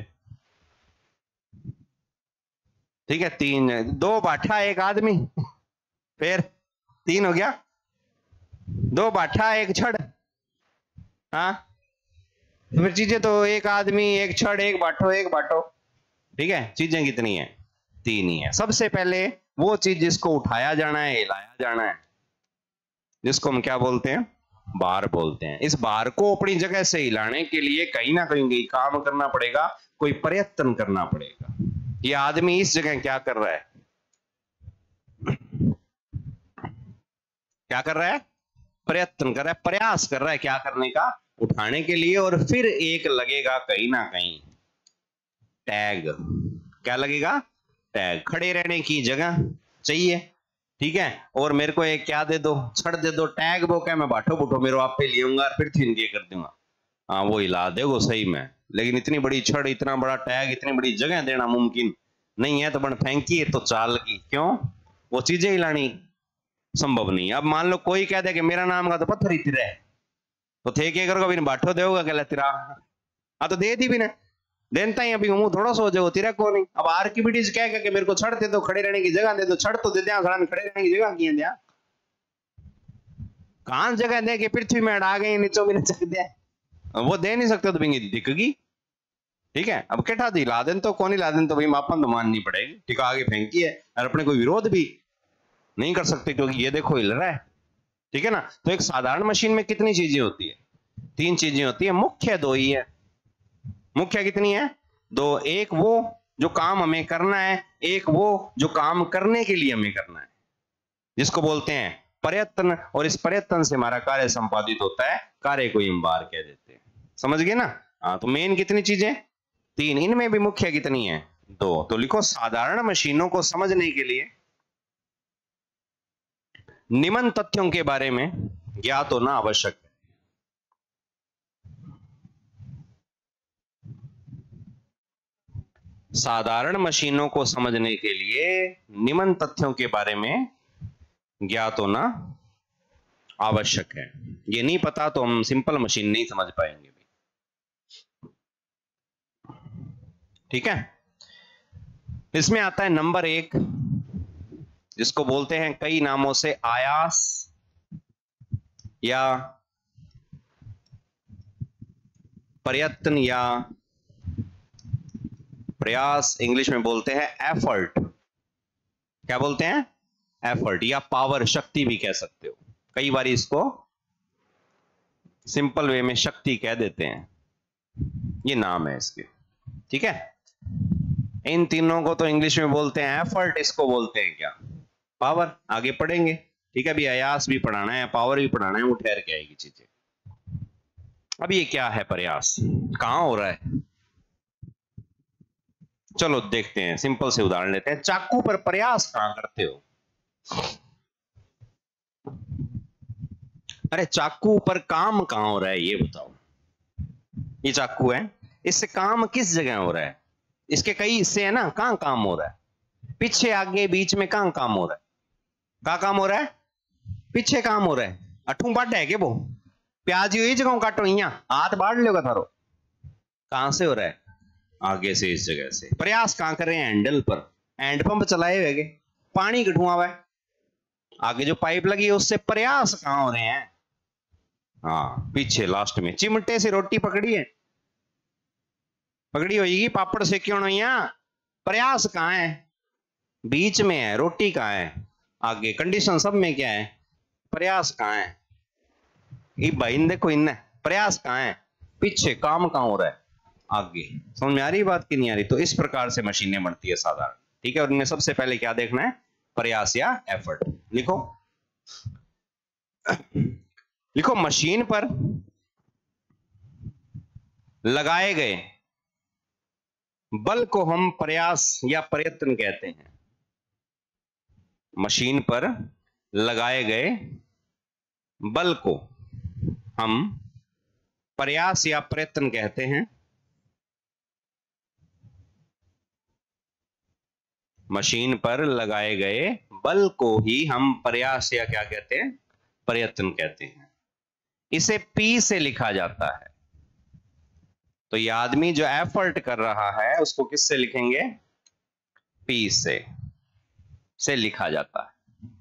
ठीक है, 3, 2 बाठा 1 आदमी, फिर 3 हो गया। 2 बाठा 1 छड़, हाँ फिर चीजें तो 1 आदमी 1 छड़ 1 बाठो 1 बाठो, ठीक है। चीजें कितनी है? 3 ही है। सबसे पहले वो चीज जिसको उठाया जाना है, हिलाया जाना है, जिसको हम क्या बोलते हैं? बार बोलते हैं। इस बार को अपनी जगह से हिलाने के लिए कहीं ना कहीं काम करना पड़ेगा, कोई प्रयत्न करना पड़ेगा। ये आदमी इस जगह क्या कर रहा है? क्या कर रहा है? प्रयत्न कर रहा है, प्रयास कर रहा है, क्या करने का? उठाने के लिए। और फिर एक लगेगा कहीं ना कहीं टैग। क्या लगेगा? टैग। खड़े रहने की जगह चाहिए, ठीक है। और मेरे को एक क्या दे दो? छड़ दे दो। टैग वो क्या मैं बाठो बुठो मेरो आप पे लियूंगा फिर ये कर दूंगा, हाँ वो हिला देगो सही में। लेकिन इतनी बड़ी छड़, इतना बड़ा टैग, इतनी बड़ी जगह देना मुमकिन नहीं है। तो बन फेंकी है तो चाल की, क्यों? वो चीजें हिलानी संभव नहीं। अब मान लो कोई कह दे कि मेरा नाम का तो पत्थर ही तिरा है, तो थे क्या करोगे? बाठो देगा क्या तिरा? हाँ तो दे दी भी ना, देनता ही अभी मुंह थोड़ा सो जाओ, तिरा को नहीं। अब आर्किमिडीज क्या कि मेरे को छड़ दे दो, खड़े रहने की जगह दे दो। छड़ तो दे दिया, खड़े रहने की जगह की दिया, कहां जगह दे कि पृथ्वी में अड़ा गई नीचो भी न चक दिया, वो दे नहीं सकते तो बिंगी दिखेगी, ठीक है। अब क्या दी लादेन तो कौन ही लादेन तो भाई मापन तो माननी पड़ेगी, ठीक है। आगे फेंकी है और अपने कोई विरोध भी नहीं कर सकते क्योंकि ये देखो हिल रहा है, ठीक है ना। तो एक साधारण मशीन में कितनी चीजें होती है? 3 चीजें होती है। मुख्य 2 ही है। मुख्य कितनी है? 2। एक वो जो काम हमें करना है, एक वो जो काम करने के लिए हमें करना है, जिसको बोलते हैं प्रयत्न। और इस प्रयत्न से हमारा कार्य संपादित होता है, कार्य को हम बार कह देते हैं। समझ गए ना? हाँ तो मेन कितनी चीजें? 3। इनमें भी मुख्य कितनी है? 2। तो लिखो साधारण मशीनों को समझने के लिए निम्न तथ्यों के बारे में ज्ञात होना आवश्यक है। साधारण मशीनों को समझने के लिए निम्न तथ्यों के बारे में ज्ञात होना आवश्यक है। ये नहीं पता तो हम सिंपल मशीन नहीं समझ पाएंगे। ठीक है, इसमें आता है नंबर 1, जिसको बोलते हैं कई नामों से आयास या प्रयत्न या प्रयास, इंग्लिश में बोलते हैं एफर्ट। क्या बोलते हैं? एफर्ट या पावर, शक्ति भी कह सकते हो। कई बार इसको सिंपल वे में शक्ति कह देते हैं, ये नाम है इसके। ठीक है, इन तीनों को तो इंग्लिश में बोलते हैं एफर्ट, इसको बोलते हैं क्या? पावर। आगे पढ़ेंगे। ठीक है, अभी आयास भी पढ़ाना है, पावर भी पढ़ाना है, वो ठहर के आएगी चीजें। अब ये क्या है प्रयास, कहां हो रहा है? चलो देखते हैं, सिंपल से उदाहरण लेते हैं। चाकू पर प्रयास कहां करते हो? अरे चाकू पर काम कहां हो रहा है ये बताओ। ये चाकू है, इससे काम किस जगह हो रहा है? इसके कई हिस्से हैं ना, कहां काम हो रहा है? पीछे, आगे, बीच में कहां काम हो रहा है? कहां काम हो रहा है? पीछे काम हो रहा है। अठू बाढ़ है के वो प्याज ही जगह काटो, यहाँ हाथ बाढ़ लेगा थारो। कहां से हो रहा है? आगे से, इस जगह से। प्रयास कहां कर रहे हैं? हैंडल पर। हैंड पंप चलाए हुए पानी कठुआ हुआ है, आगे जो पाइप लगी है उससे प्रयास कहां हो रहे हैं? हाँ, पीछे लास्ट में। चिमटे से रोटी पकड़ी है, पकड़ी होगी, पापड़ से क्यों नहीं? प्रयास कहां है? बीच में है। रोटी कहां है? आगे। कंडीशन सब में क्या है? प्रयास कहां है? ये भाई देखो, इन प्रयास कहां है? पीछे। काम कहां हो रहा है? आगे। समझ में आ रही बात कि नहीं आ रही? तो इस प्रकार से मशीनें बनती है साधारण। ठीक है, और इनमें सबसे पहले क्या देखना है? प्रयास या एफर्ट। लिखो, लिखो, मशीन पर लगाए गए बल को हम प्रयास या प्रयत्न कहते हैं। मशीन पर लगाए गए बल को हम प्रयास या प्रयत्न कहते हैं। मशीन पर लगाए गए बल को ही हम प्रयास या क्या कहते हैं? प्रयत्न कहते हैं। इसे P से लिखा जाता है। तो ये आदमी जो एफर्ट कर रहा है उसको किससे लिखेंगे? P से लिखा जाता है।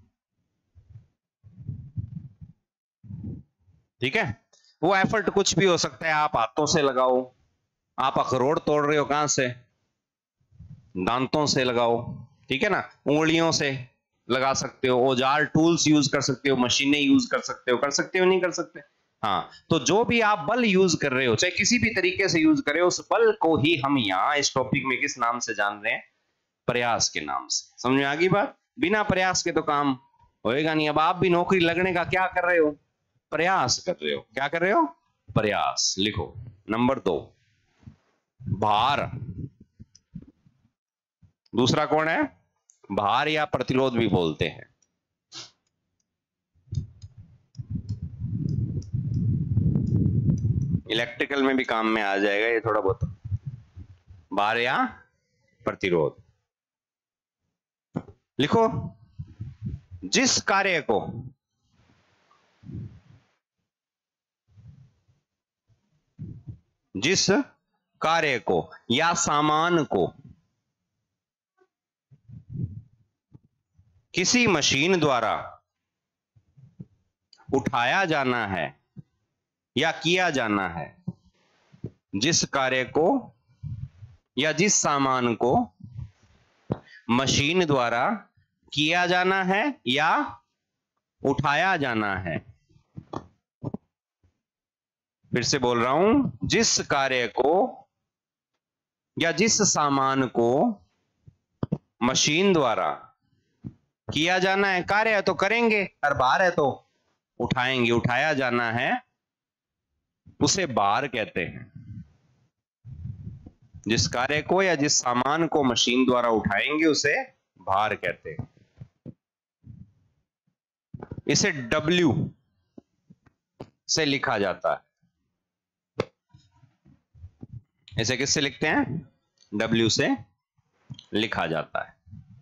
ठीक है, वो एफर्ट कुछ भी हो सकता है। आप हाथों से लगाओ, आप अखरोट तोड़ रहे हो, कहां से? दांतों से लगाओ। ठीक है ना, उंगलियों से लगा सकते हो, औजार टूल्स यूज कर सकते हो, मशीनें यूज कर सकते हो। कर सकते हो, नहीं कर सकते? हाँ, तो जो भी आप बल यूज कर रहे हो, चाहे किसी भी तरीके से यूज कर रहे हो, उस बल को ही हम यहाँ इस टॉपिक में किस नाम से जान रहे हैं? प्रयास के नाम से। समझ में आ गई बात? बिना प्रयास के तो काम होएगा नहीं। अब आप भी नौकरी लगने का क्या कर रहे हो? प्रयास कर रहे हो। क्या कर रहे हो? प्रयास। लिखो नंबर 2, भार। दूसरा कौन है? भार या प्रतिरोध भी बोलते हैं। इलेक्ट्रिकल में भी काम में आ जाएगा ये थोड़ा बहुत। भार या प्रतिरोध। लिखो, जिस कार्य को या सामान को किसी मशीन द्वारा उठाया जाना है या किया जाना है, जिस कार्य को या जिस सामान को मशीन द्वारा किया जाना है या उठाया जाना है। फिर से बोल रहा हूं, जिस कार्य को या जिस सामान को मशीन द्वारा किया जाना है, कार्य है तो करेंगे, और भार है तो उठाएंगे। उठाया जाना है उसे भार कहते हैं। जिस कार्य को या जिस सामान को मशीन द्वारा उठाएंगे उसे भार कहते हैं। इसे W से लिखा जाता है। इसे किससे लिखते हैं? W से लिखा जाता है।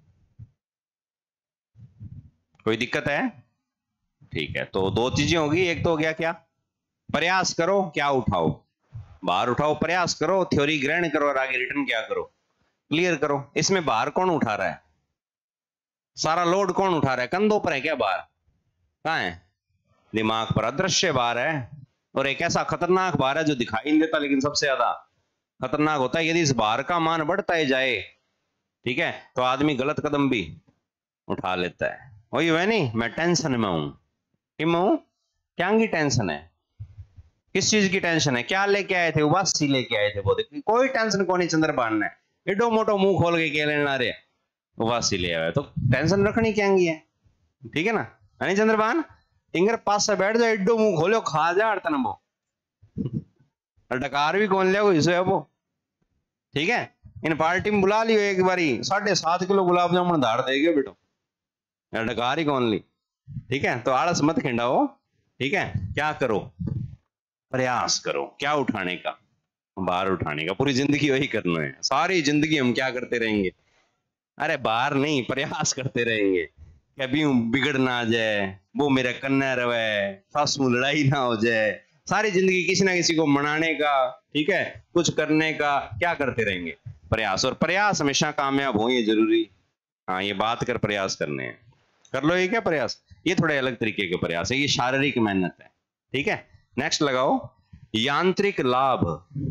कोई दिक्कत है? ठीक है, तो दो चीजें होगी। एक तो हो गया क्या? प्रयास करो, क्या उठाओ, बाहर उठाओ, प्रयास करो, थ्योरी ग्रहण करो और आगे रिटर्न क्या करो, क्लियर करो। इसमें बाहर कौन उठा रहा है? सारा लोड कौन उठा रहा है? कंधों पर है क्या बाहर? कहां है? दिमाग पर। अदृश्य भार है, और एक ऐसा खतरनाक भार है जो दिखाई नहीं देता, लेकिन सबसे ज्यादा खतरनाक होता है। यदि इस भार का मान बढ़ता ही जाए, ठीक है, तो आदमी गलत कदम भी उठा लेता है। वही है नहीं, मैं टेंशन में हूं। कि मैं हूं? क्या की टेंशन है? किस चीज की टेंशन है? क्या लेके आए थे? उबासी लेके आए थे वो। कोई टेंशन को नहीं चंद्रभान ने, एडो मोटो मुंह खोल के क्या लेना रे, उबासी ले आया, तो टेंशन रखनी क्या है? ठीक है ना? नहीं चंद्रभान, इंगर पास से बैठ जाओ, एडो मुंह खोलो, खा जा अड़तन वो डकार भी कौन लिया कोई है वो। ठीक है, इन पार्टी में बुला लियो एक बारी, 7.5 किलो गुलाब जामुन धार देगे बेटो, डकार ही कौन ली। ठीक है, तो आलस मत खिंडाओ। ठीक है, क्या करो? प्रयास करो। क्या उठाने का? बाहर उठाने का। पूरी जिंदगी वही करना है। सारी जिंदगी हम क्या करते रहेंगे? अरे बाहर नहीं, प्रयास करते रहेंगे। कभी बिगड़ ना आ जाए, वो मेरा कन्या रवे, सास में लड़ाई ना हो जाए। सारी जिंदगी किसी ना किसी को मनाने का, ठीक है, कुछ करने का क्या करते रहेंगे? प्रयास। और प्रयास हमेशा कामयाब हो, ये जरूरी। हाँ, ये बात कर प्रयास करने हैं, कर लो। ये क्या प्रयास? ये थोड़े अलग तरीके के प्रयास है, ये शारीरिक मेहनत है। ठीक है, नेक्स्ट लगाओ, यांत्रिक लाभ।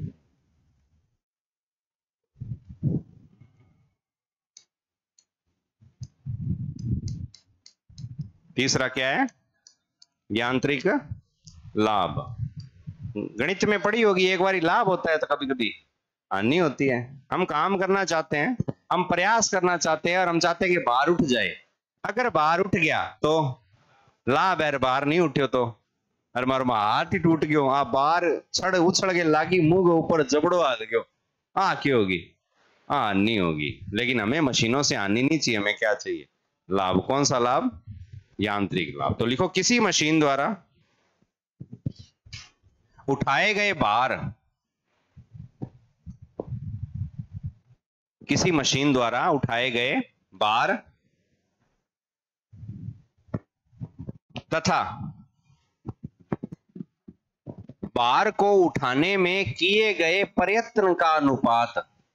तीसरा क्या है? यांत्रिक लाभ। गणित में पढ़ी होगी एक बार। लाभ होता है तो कभी कभी हानि होती है। हम काम करना चाहते हैं, हम प्रयास करना चाहते हैं, और हम चाहते हैं कि बाहर उठ जाए। अगर बाहर उठ गया तो लाभ है, बाहर नहीं उठे तो अरे मारो हाथ ही टूट गयो, आप बाहर छड़ उछड़ के लागी, मुंह के ऊपर जबड़ो आ गयो, क्या होगी? हानि होगी। लेकिन हमें मशीनों से हानि नहीं चाहिए, हमें क्या चाहिए? लाभ। कौन सा लाभ? यांत्रिक लाभ। तो लिखो, किसी मशीन द्वारा उठाए गए भार, किसी मशीन द्वारा उठाए गए भार तथा भार को उठाने में किए गए प्रयत्न का अनुपात।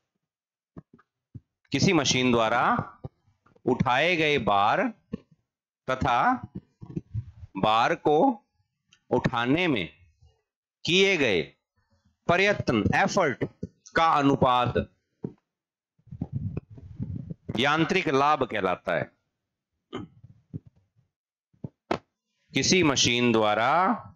किसी मशीन द्वारा उठाए गए भार तथा भार को उठाने में किए गए प्रयत्न, एफर्ट का अनुपात यांत्रिक लाभ कहलाता है। किसी मशीन द्वारा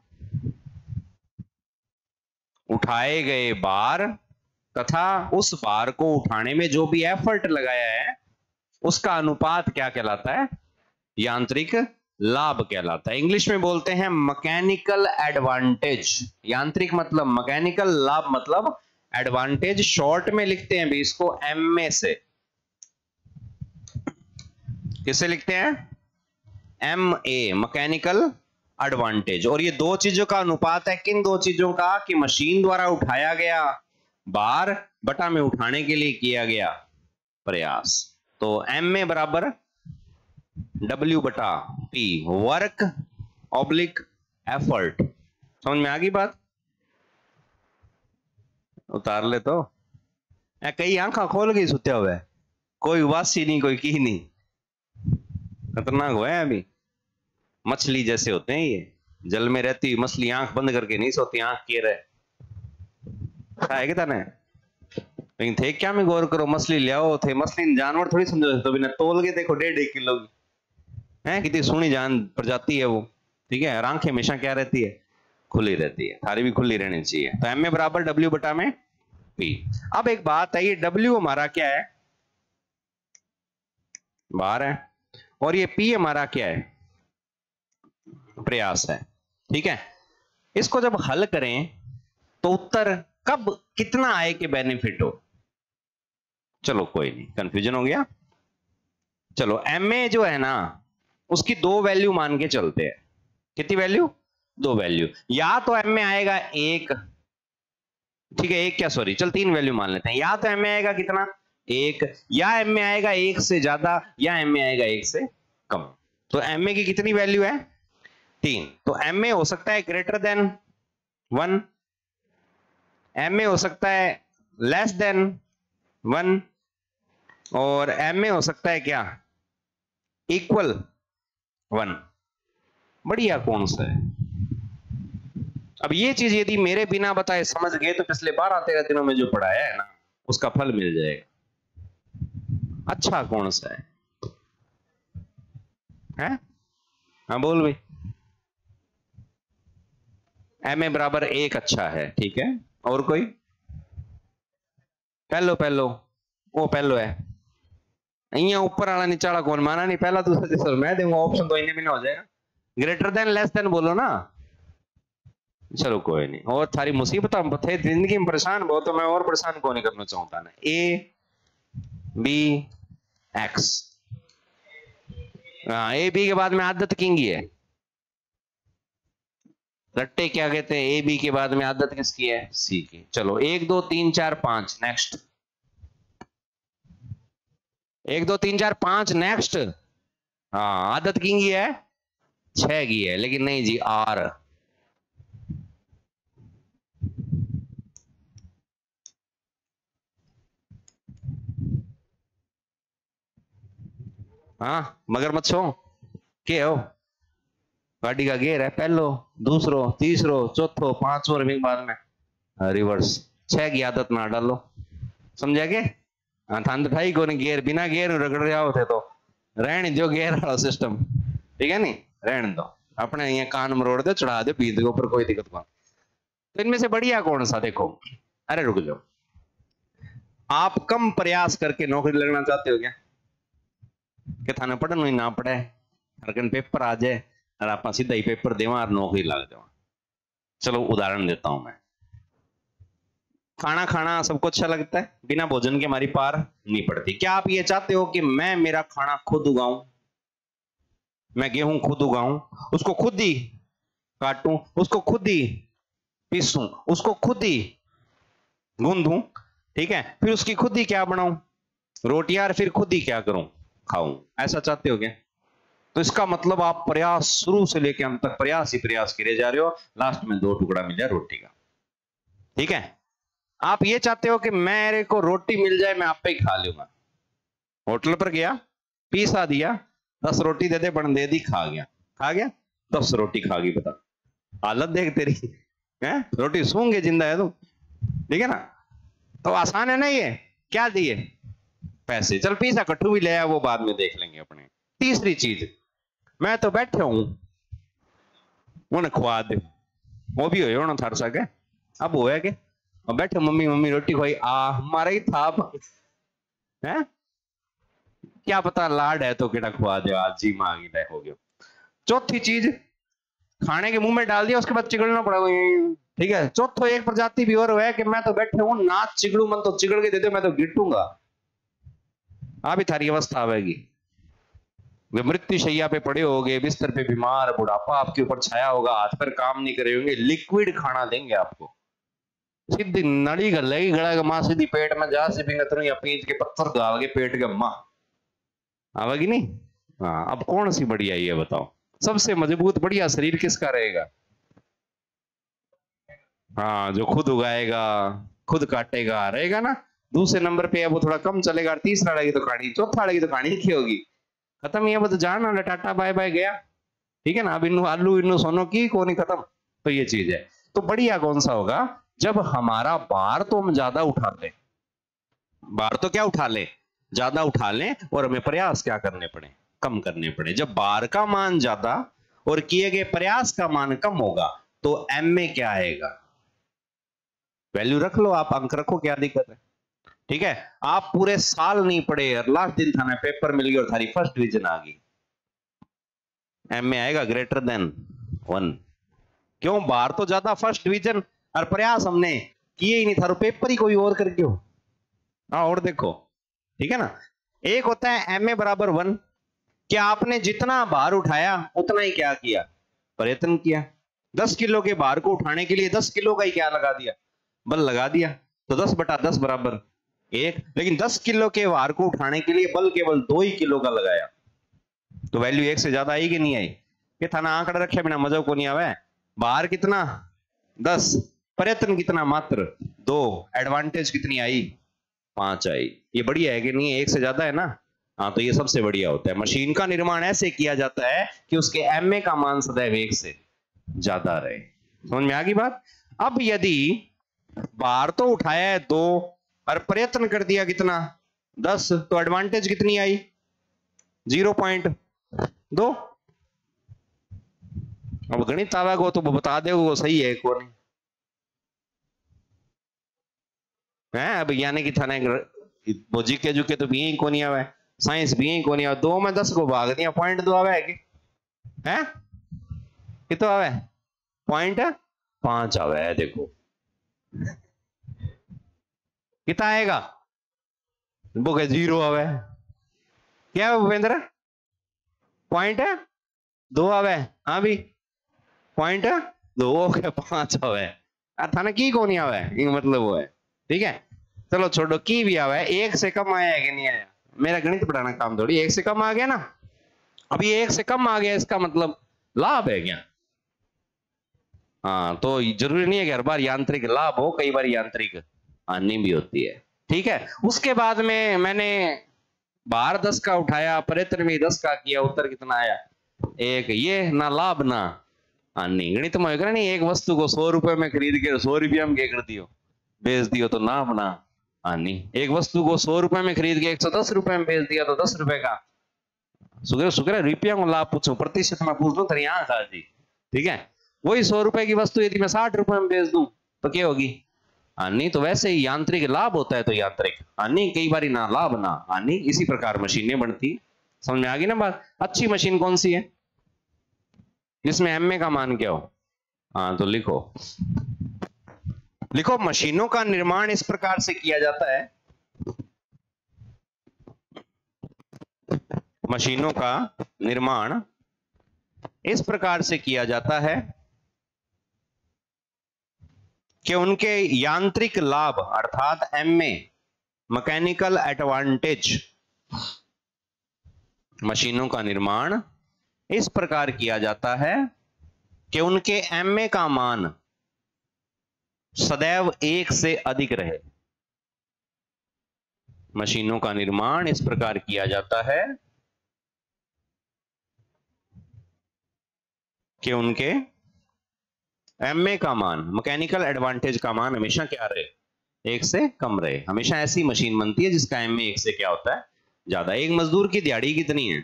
उठाए गए भार तथा उस भार को उठाने में जो भी एफर्ट लगाया है, उसका अनुपात क्या कहलाता है? यांत्रिक लाभ कहलाता है। इंग्लिश में बोलते हैं मैकेनिकल एडवांटेज। यांत्रिक मतलब मैकेनिकल, लाभ मतलब एडवांटेज। शॉर्ट में लिखते हैं भी इसको एमए से। किसे लिखते हैं? MA, mechanical advantage. और ये दो चीजों का अनुपात है। किन दो चीजों का? कि मशीन द्वारा उठाया गया भार बटा में उठाने के लिए किया गया प्रयास। तो MA बराबर W बटा P, वर्क ऑब्लिक एफर्ट। समझ में आ गई बात? उतार ले तो कई आंखा खोल गई सुत्या हुआ है, कोई उबासी नहीं, कोई की नहीं। खतरनाक हुआ है अभी। मछली जैसे होते हैं ये, जल में रहती मछली आंख बंद करके नहीं सोती, आंख किए रहे है क्या ने। लेकिन थे क्या में गौर करो, मछली ले आओ थे, मछली जानवर थोड़ी समझो, तो बिना तोल के देखो 1.5 किलो की है, कितनी सोहनी जान प्रजाति है वो। ठीक है, और आंखें हमेशा क्या रहती है? खुली रहती है। थारी भी खुली रहनी चाहिए। तो MA बराबर W बटा में P। अब एक बात है, ये W हमारा क्या है? बाहर है, और ये P हमारा क्या है? प्रयास है। ठीक है, इसको जब हल करें तो उत्तर कब कितना आए कि बेनिफिट हो? चलो कोई नहीं, कंफ्यूजन हो गया। चलो MA जो है ना, उसकी 2 वैल्यू मान के चलते हैं। कितनी वैल्यू? 2 वैल्यू। या तो एम में आएगा 1, ठीक है, 1 क्या सॉरी, चल 3 वैल्यू मान लेते हैं। या तो एम में आएगा कितना? 1, या एम में आएगा 1 से ज्यादा, या एम में आएगा 1 से कम। तो एम में की कितनी वैल्यू है? 3। तो एम में हो सकता है ग्रेटर देन 1, एम में हो सकता है लेस देन 1, और एम में हो सकता है क्या? इक्वल 1। बढ़िया कौन सा है? अब ये चीज यदि मेरे बिना बताए समझ गए तो पिछले 12-13 दिनों में जो पढ़ाया है ना उसका फल मिल जाएगा। अच्छा कौन सा है? हाँ बोल भाई। एम ए बराबर 1 अच्छा है, ठीक है। और कोई? पहलो वो पहलो है। यहाँ ऊपर वाला नीचे वाला कौन माना? नहीं, पहला दूसरा तीसरा मैं दूंगा ऑप्शन, तो इन्हें भी ना हो जाएगा। ग्रेटर देन लेस देन बोलो ना। चलो कोई नहीं, और थारी मुसीबत थे जिंदगी में परेशान बहुत, तो मैं और परेशान कौन नहीं करना चाहता ना। ए बी एक्स, हाँ ए बी के बाद में आदत किंगी है। रट्टे क्या कहते हैं? ए बी के बाद में आदत किसकी है? सी की। चलो 1 2 3 4 5 नेक्स्ट। 1 2 3 4 5 नेक्स्ट। हाँ आदत किंगी है 6 की है, लेकिन नहीं जी आर। हाँ मगरमच्छों के हो? गाड़ी का गेयर है पहलो, दूसरो, तीसरो, चौथो, पांचवो, और बाद में रिवर्स। 6 की आदत ना डालो, समझा के? हाँ थान तो ठाई को नहीं गेयर, बिना गेयर रगड़ रहे होते तो रहने दो गेयर वाला सिस्टम, ठीक है नहीं, रहने दो। अपने यहाँ कान मरोड़ दो, चढ़ा दो पीठ के ऊपर, कोई दिक्कत नहीं। तो इनमें से बढ़िया कौन सा? देखो, अरे रुक जाओ, आप कम प्रयास करके नौकरी लगना चाहते हो क्या? कि थाने पढ़न ही ना पड़े, हर पेपर आ जाए और आप सीधा ही पेपर देवा और नौकरी लग जाओ। चलो उदाहरण देता हूं मैं। खाना खाना सबको अच्छा लगता है, बिना भोजन के हमारी पार नहीं पड़ती। क्या आप ये चाहते हो कि मैं मेरा खाना खुद उगाऊं, मैं गेहूं खुद उगाऊं, उसको खुद ही काटूं, उसको खुद ही पीसूं, उसको खुद ही गूंदूं, ठीक है, फिर उसकी खुद ही क्या बनाऊं, रोटियां, और फिर खुद ही क्या करूं, खाऊं? ऐसा चाहते हो क्या? तो इसका मतलब आप प्रयास शुरू से लेकर अंत तक प्रयास ही प्रयास करे जा रहे हो, लास्ट में 2 टुकड़ा मिल जाए रोटी का, ठीक है। आप ये चाहते हो कि मेरे को रोटी मिल जाए, मैं आप पे ही खा लूंगा। होटल पर गया, पीसा दिया, 10 रोटी दे दे, बन दे दी, खा गया 10 रोटी खा गई। बता हालत देख तेरी है, रोटी सूंगे जिंदा है तू, ठीक है ना। तो आसान है ना ये, क्या दिए? पैसे। चल पीसा कट्टू भी ले आया, वो बाद में देख लेंगे अपने। तीसरी चीज, मैं तो बैठे हूं, उन्हें खुआ दे, वो भी हो ना थर सके, अब हो है के और बैठे मम्मी मम्मी रोटी खोई, हमारा ही था है, क्या पता लाड है तो केड़ा खुआ दे, आज जी मांगी ले हो गया। चौथी चीज, खाने के मुंह में डाल दिया, उसके बाद चिगड़ना पड़ा, ठीक है। चौथो एक प्रजाति भी और है कि मैं तो बैठे हूं, ना चिगड़ू, मन तो चिगड़ के दे दो, मैं तो गिटूंगा। अभी थारी अवस्था आवेगी, वे मृत्यु शैया पे पड़े होगे, बिस्तर पे बीमार, बुढ़ापा आपके ऊपर छाया होगा, हाथ पर काम नहीं करे होंगे, लिक्विड खाना देंगे आपको, सीधी नली गलेगी, गड़ा के मां सीधी पेट में जा, सीधी नतरू या पींच के पत्थर डाल के पेट के मां आवेगी नहीं। हाँ अब कौन सी बढ़िया ये बताओ? सबसे मजबूत बढ़िया शरीर किसका रहेगा? हाँ जो खुद उगाएगा, खुद काटेगा, रहेगा ना। दूसरे नंबर पे है वो थोड़ा कम चलेगा, तीसरा लगी तो कहानी, चौथा लगी तो कहानी लिखी होगी, खत्म। ये बता जाना टाटा बाय बाय गया, ठीक है ना। अब इन्नू आलू इन्नू सोनो की कोनी खत्म। तो ये चीज है। तो बढ़िया कौन सा होगा? जब हमारा भार तो हम ज्यादा उठा ले, भार तो क्या उठा ले, ज्यादा उठा लें, और हमें प्रयास क्या करने पड़े, कम करने पड़े। जब भार का मान ज्यादा और किए गए प्रयास का मान कम होगा तो एम में क्या आएगा? वैल्यू रख लो आप, अंक रखो, क्या दिक्कत है, ठीक है। आप पूरे साल नहीं पढ़े और लास्ट दिन थाने पेपर मिल गया और थारी फर्स्ट डिवीजन आ गई, एम में आएगा ग्रेटर देन 1। क्यों? बाहर तो ज्यादा, फर्स्ट डिवीजन, और प्रयास हमने किए ही नहीं, थारो पेपर ही कोई और करके हो। हाँ और देखो, ठीक है ना। एक होता है एम ए बराबर 1, कि आपने जितना भार उठाया उतना ही क्या किया, प्रयत्न किया। 10 किलो के भार को उठाने के लिए 10 किलो का ही क्या लगा दिया, बल लगा दिया। तो 10/10 बराबर 1। लेकिन 10 किलो के भार को उठाने के लिए बल केवल 2 ही किलो का लगाया, तो वैल्यू 1 से ज्यादा आई कि नहीं आई? कि थाना आंकड़ा रखे बिना मजा को नहीं आवे। भार कितना 10, प्रयत्न कितना मात्र 2, एडवांटेज कितनी आई 5 आई। ये बढ़िया है कि नहीं? 1 से ज्यादा है ना? हाँ, तो ये सबसे बढ़िया होता है। मशीन का निर्माण ऐसे किया जाता है कि उसके एमए का मान सदैव 1 से ज्यादा रहे। समझ में आ गई बात? अब यदि भार तो उठाया है 2 और प्रयत्न कर दिया कितना 10, तो एडवांटेज कितनी आई 0.2। अब गणित आवेगा तो बता दे वो सही है कौन है। वैज्ञानिक की थाने बोजी के जुके तो भी को नहीं आवे, साइंस भी को नहीं आवे। 2 में 10 को भाग दिया 0.2 आवे है कि है कितो आवे 0.5 आवे है। देखो कितना आएगा वो के 0 आवे। क्या है भूपेंद्र 0.2 आवे? हाँ भी 0.2 के 5 आवे। थाने की को नहीं आवे मतलब वो है। ठीक है चलो छोड़ो की भी आवे। 1 से कम आया है कि नहीं आया? मेरा गणित पढ़ाना काम थोड़ी। 1 से कम आ गया ना। अभी 1 से कम आ गया इसका मतलब लाभ है क्या? हाँ, तो जरूरी नहीं है कि हर बार यांत्रिक लाभ हो, कई बार यांत्रिक हानि भी होती है। ठीक है उसके बाद में मैंने भार 10 का उठाया, प्रयत्न भी 10 का किया, उत्तर कितना आया 1। ये ना लाभ ना हानि। गणित में होगा नहीं, एक वस्तु को 100 रुपए में खरीद के 100 रुपया में क्या कर दियो बेच दियो तो लाभ ना हानि। एक वस्तु को 100 रुपए में खरीद के 110 रुपए में बेच दिया तो 10 रुपए का शुक्र रुपया को लाभ पूछो, प्रतिशत में पूछ लो तेरी आंख आ जी। ठीक है वही 100 रुपए की वस्तु यदि मैं 60 रुपए में बेच दूं तो क्या होगी हानि। तो वैसे ही यांत्रिक लाभ होता है तो यांत्रिक हानि, कई बार ना लाभ ना हानि। इसी प्रकार मशीनें बनती। समझ में आ गई ना बात? अच्छी मशीन कौन सी है जिसमें एमए का मान क्या हो? हाँ तो लिखो मशीनों का निर्माण इस प्रकार से किया जाता है, मशीनों का निर्माण इस प्रकार से किया जाता है कि उनके यांत्रिक लाभ अर्थात एमए मैकेनिकल एडवांटेज, मशीनों का निर्माण इस प्रकार किया जाता है कि उनके एमए का मान सदैव 1 से अधिक रहे। मशीनों का निर्माण इस प्रकार किया जाता है कि उनके एमए का मान, मैकेनिकल एडवांटेज का मान हमेशा क्या रहे 1 से कम रहे। हमेशा ऐसी मशीन बनती है जिसका एमए 1 से क्या होता है ज्यादा। एक मजदूर की दिहाड़ी कितनी है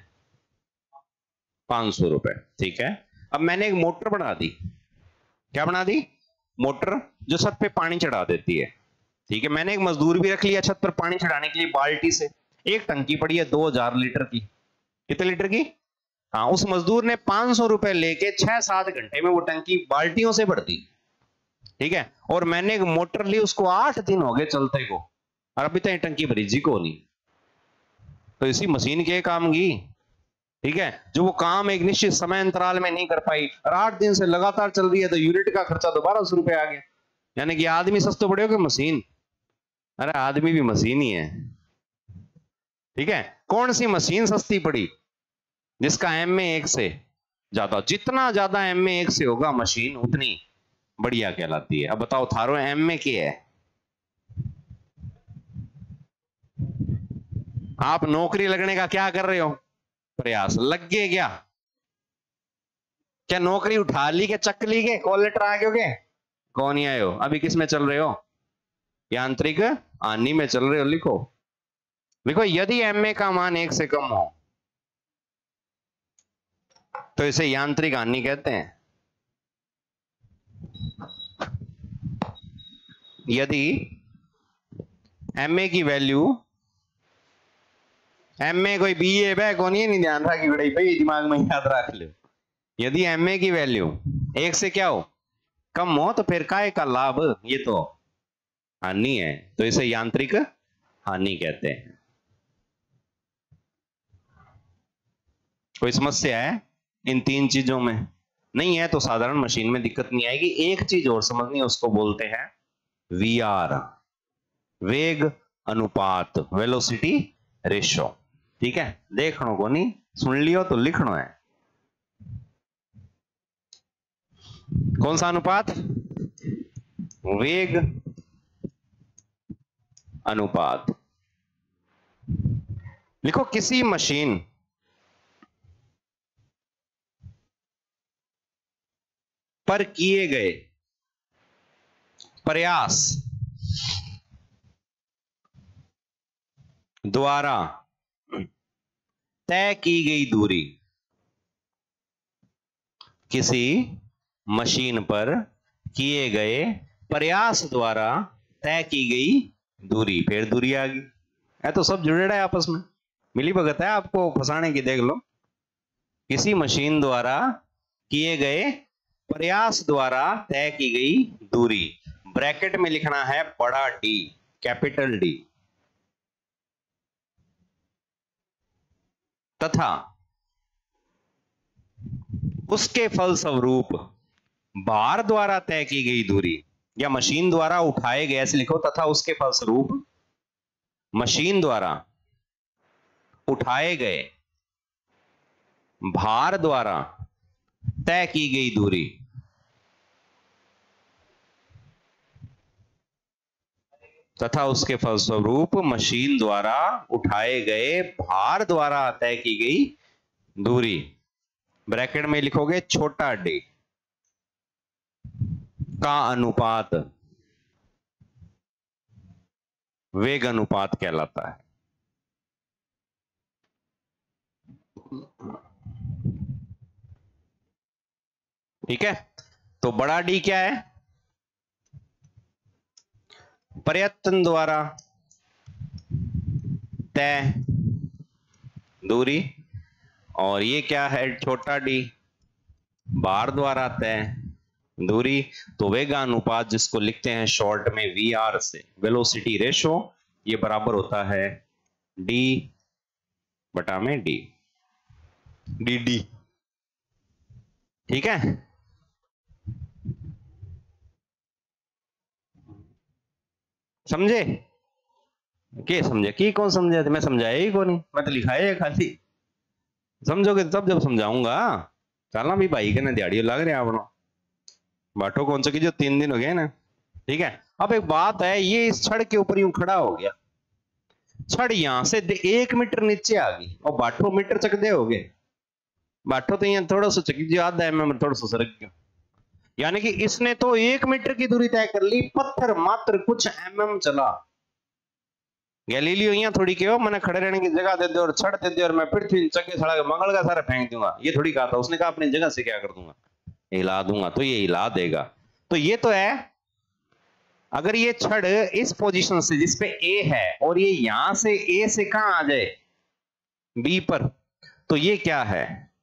500 रुपए। ठीक है अब मैंने एक मोटर बना दी। क्या बना दी? मोटर जो छत पे पानी चढ़ा देती है। ठीक है मैंने एक मजदूर भी रख लिया छत पर पानी चढ़ाने के लिए। बाल्टी से एक टंकी पड़ी है 2000 लीटर की। कितने लीटर की? हाँ उस मजदूर ने 500 रुपए लेके 6-7 घंटे में वो टंकी बाल्टियों से भर दी। ठीक है और मैंने एक मोटर ली, उसको 8 दिन हो गए चलते को और अभी तक टंकी भरी जी को नहीं। तो इसी मशीन के काम की। ठीक है जो वो काम एक निश्चित समय अंतराल में नहीं कर पाई और 8 दिन से लगातार चल रही है तो यूनिट का खर्चा तो 1200 रुपए आ गया। यानी कि आदमी सस्ते पड़े हो कि मशीन? अरे आदमी भी मशीन ही है। ठीक है कौन सी मशीन सस्ती पड़ी? जिसका एमए 1 से ज्यादा। जितना ज्यादा एमए 1 से होगा मशीन उतनी बढ़िया कहलाती है। अब बताओ थारो एमए क्या है? आप नौकरी लगने का क्या कर रहे हो प्रयास? लग गए क्या? क्या नौकरी उठा ली के चक ली के कॉल लेटर आ गए के? कौन ही आए हो? अभी किस में चल रहे हो? यांत्रिक हानि में चल रहे हो। लिखो यदि एमए का मान 1 से कम हो तो इसे यांत्रिक हानि कहते हैं। यदि एमए की वैल्यू, एमए कोई बीए बै कौन है नहीं ध्यान रखी बड़ी भाई दिमाग में याद रख लो। यदि एमए की वैल्यू 1 से क्या हो कम हो तो फिर काय का लाभ? ये तो हानि है तो इसे यांत्रिक हानि कहते हैं। कोई समस्या है इन तीन चीजों में? नहीं है तो साधारण मशीन में दिक्कत नहीं आएगी। एक चीज और समझनी है, उसको बोलते हैं VR, वेग अनुपात, वेलोसिटी रेशो। ठीक है, देखने को नहीं, सुन लियो तो लिखना है। कौन सा अनुपात? वेग अनुपात। लिखो, किसी मशीन पर किए गए प्रयास द्वारा तय की गई दूरी। किसी मशीन पर किए गए प्रयास द्वारा तय की गई दूरी, फिर दूरी आ गई। है तो सब जुड़े रहे आपस में, मिली भगत है आपको फंसाने की। देख लो, किसी मशीन द्वारा किए गए प्रयास द्वारा तय की गई दूरी, ब्रैकेट में लिखना है बड़ा डी, कैपिटल डी, तथा उसके फलस्वरूप भार द्वारा तय की गई दूरी, या मशीन द्वारा उठाए गए, ऐसे लिखो, तथा उसके फलस्वरूप मशीन द्वारा उठाए गए भार द्वारा तय की गई दूरी, तथा उसके फलस्वरूप मशीन द्वारा उठाए गए भार द्वारा तय की गई दूरी, ब्रैकेट में लिखोगे छोटा डी, का अनुपात वेग अनुपात कहलाता है। ठीक है, तो बड़ा डी क्या है? प्रयत्न द्वारा तय दूरी, और ये क्या है? छोटा डी, भार द्वारा तय दूरी। तो वेगानुपात, जिसको लिखते हैं शॉर्ट में VR से, वेलोसिटी रेशो, ये बराबर होता है D बटा में D, DD। ठीक है, समझे? क्या समझे? की कौन समझे? मैं समझाया ही कौन नहीं, मैं तो लिखाया है खाली। समझोगे तब जब समझाऊंगा। चलना भी भाई के ना दिहाड़ी लग रहे आप बाटो कौन सा की जो 3 दिन हो गए ना। ठीक है, अब एक बात है, ये इस छड़ के ऊपर यूं खड़ा हो गया, छड़ यहां से 1 मीटर नीचे आ गई, और बाटो मीटर चकदे हो गए। बाटो तो यहाँ थोड़ा सा चकी जो आधा mm थोड़ा सा सरक गया, यानी कि इसने तो 1 मीटर की दूरी तय कर ली, पत्थर मात्र कुछ mm चला। गैलीलियो यहाँ थोड़ी क्यों मैंने खड़े रहने की जगह दे दे और छड़ दे दे और मैं पृथ्वी चक्के सड़ा मंगल का सारा फेंक दूंगा, ये थोड़ी कहा था उसने। कहा अपनी जगह से क्या कर दूंगा, हिला दूंगा, तो ये हिला देगा। तो ये तो है, अगर ये छड़ इस पोजीशन से जिसपे A है और ये यहां से A से कहां आ जाए, B पर, तो ये क्या है?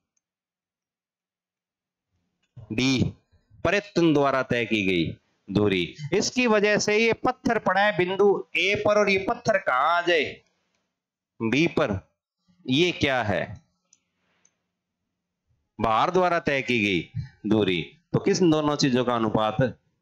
D, प्रयत्न द्वारा तय की गई दूरी। इसकी वजह से ये पत्थर पड़ा है बिंदु A पर, और ये पत्थर कहां आ जाए? B पर। ये क्या है? भार द्वारा तय की गई दूरी। तो किस दोनों चीजों का अनुपात?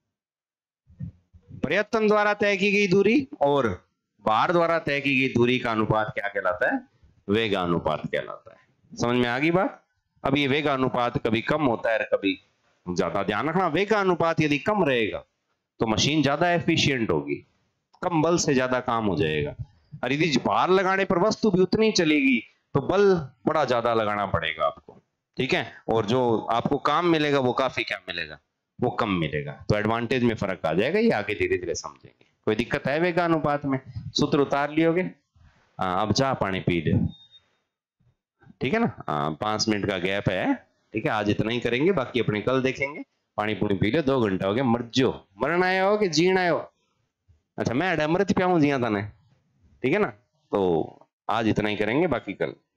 प्रयत्न द्वारा तय की गई दूरी और भार द्वारा तय की गई दूरी का अनुपात क्या कहलाता है? वेगानुपात कहलाता है। समझ में आ गई बात? अब ये वेगानुपात कभी कम होता है, कभी ज्यादा। ध्यान रखना, वेगानुपात यदि कम रहेगा तो मशीन ज्यादा एफिशिएंट होगी, कम बल से ज्यादा काम हो जाएगा। और यदि भार लगाने पर वस्तु भी उतनी चलेगी तो बल बड़ा ज्यादा लगाना पड़ेगा आपको। ठीक है, और जो आपको काम मिलेगा वो काफी क्या मिलेगा? वो कम मिलेगा। तो एडवांटेज में फर्क आ जाएगा, ये आगे धीरे धीरे समझेंगे। कोई दिक्कत है वेगानुपात में? सूत्र उतार लियोगे? अब चाह पानी पी ले, ठीक है ना। 5 मिनट का गैप है, ठीक है। आज इतना ही करेंगे, बाकी अपने कल देखेंगे। पानी पूनी पी लो, 2 घंटा हो गया। मर जो, मरना आया हो कि जीना आया हो? अच्छा, मैं अमृत पियाऊं जिया था ने, ठीक है ना। तो आज इतना ही करेंगे, बाकी कल।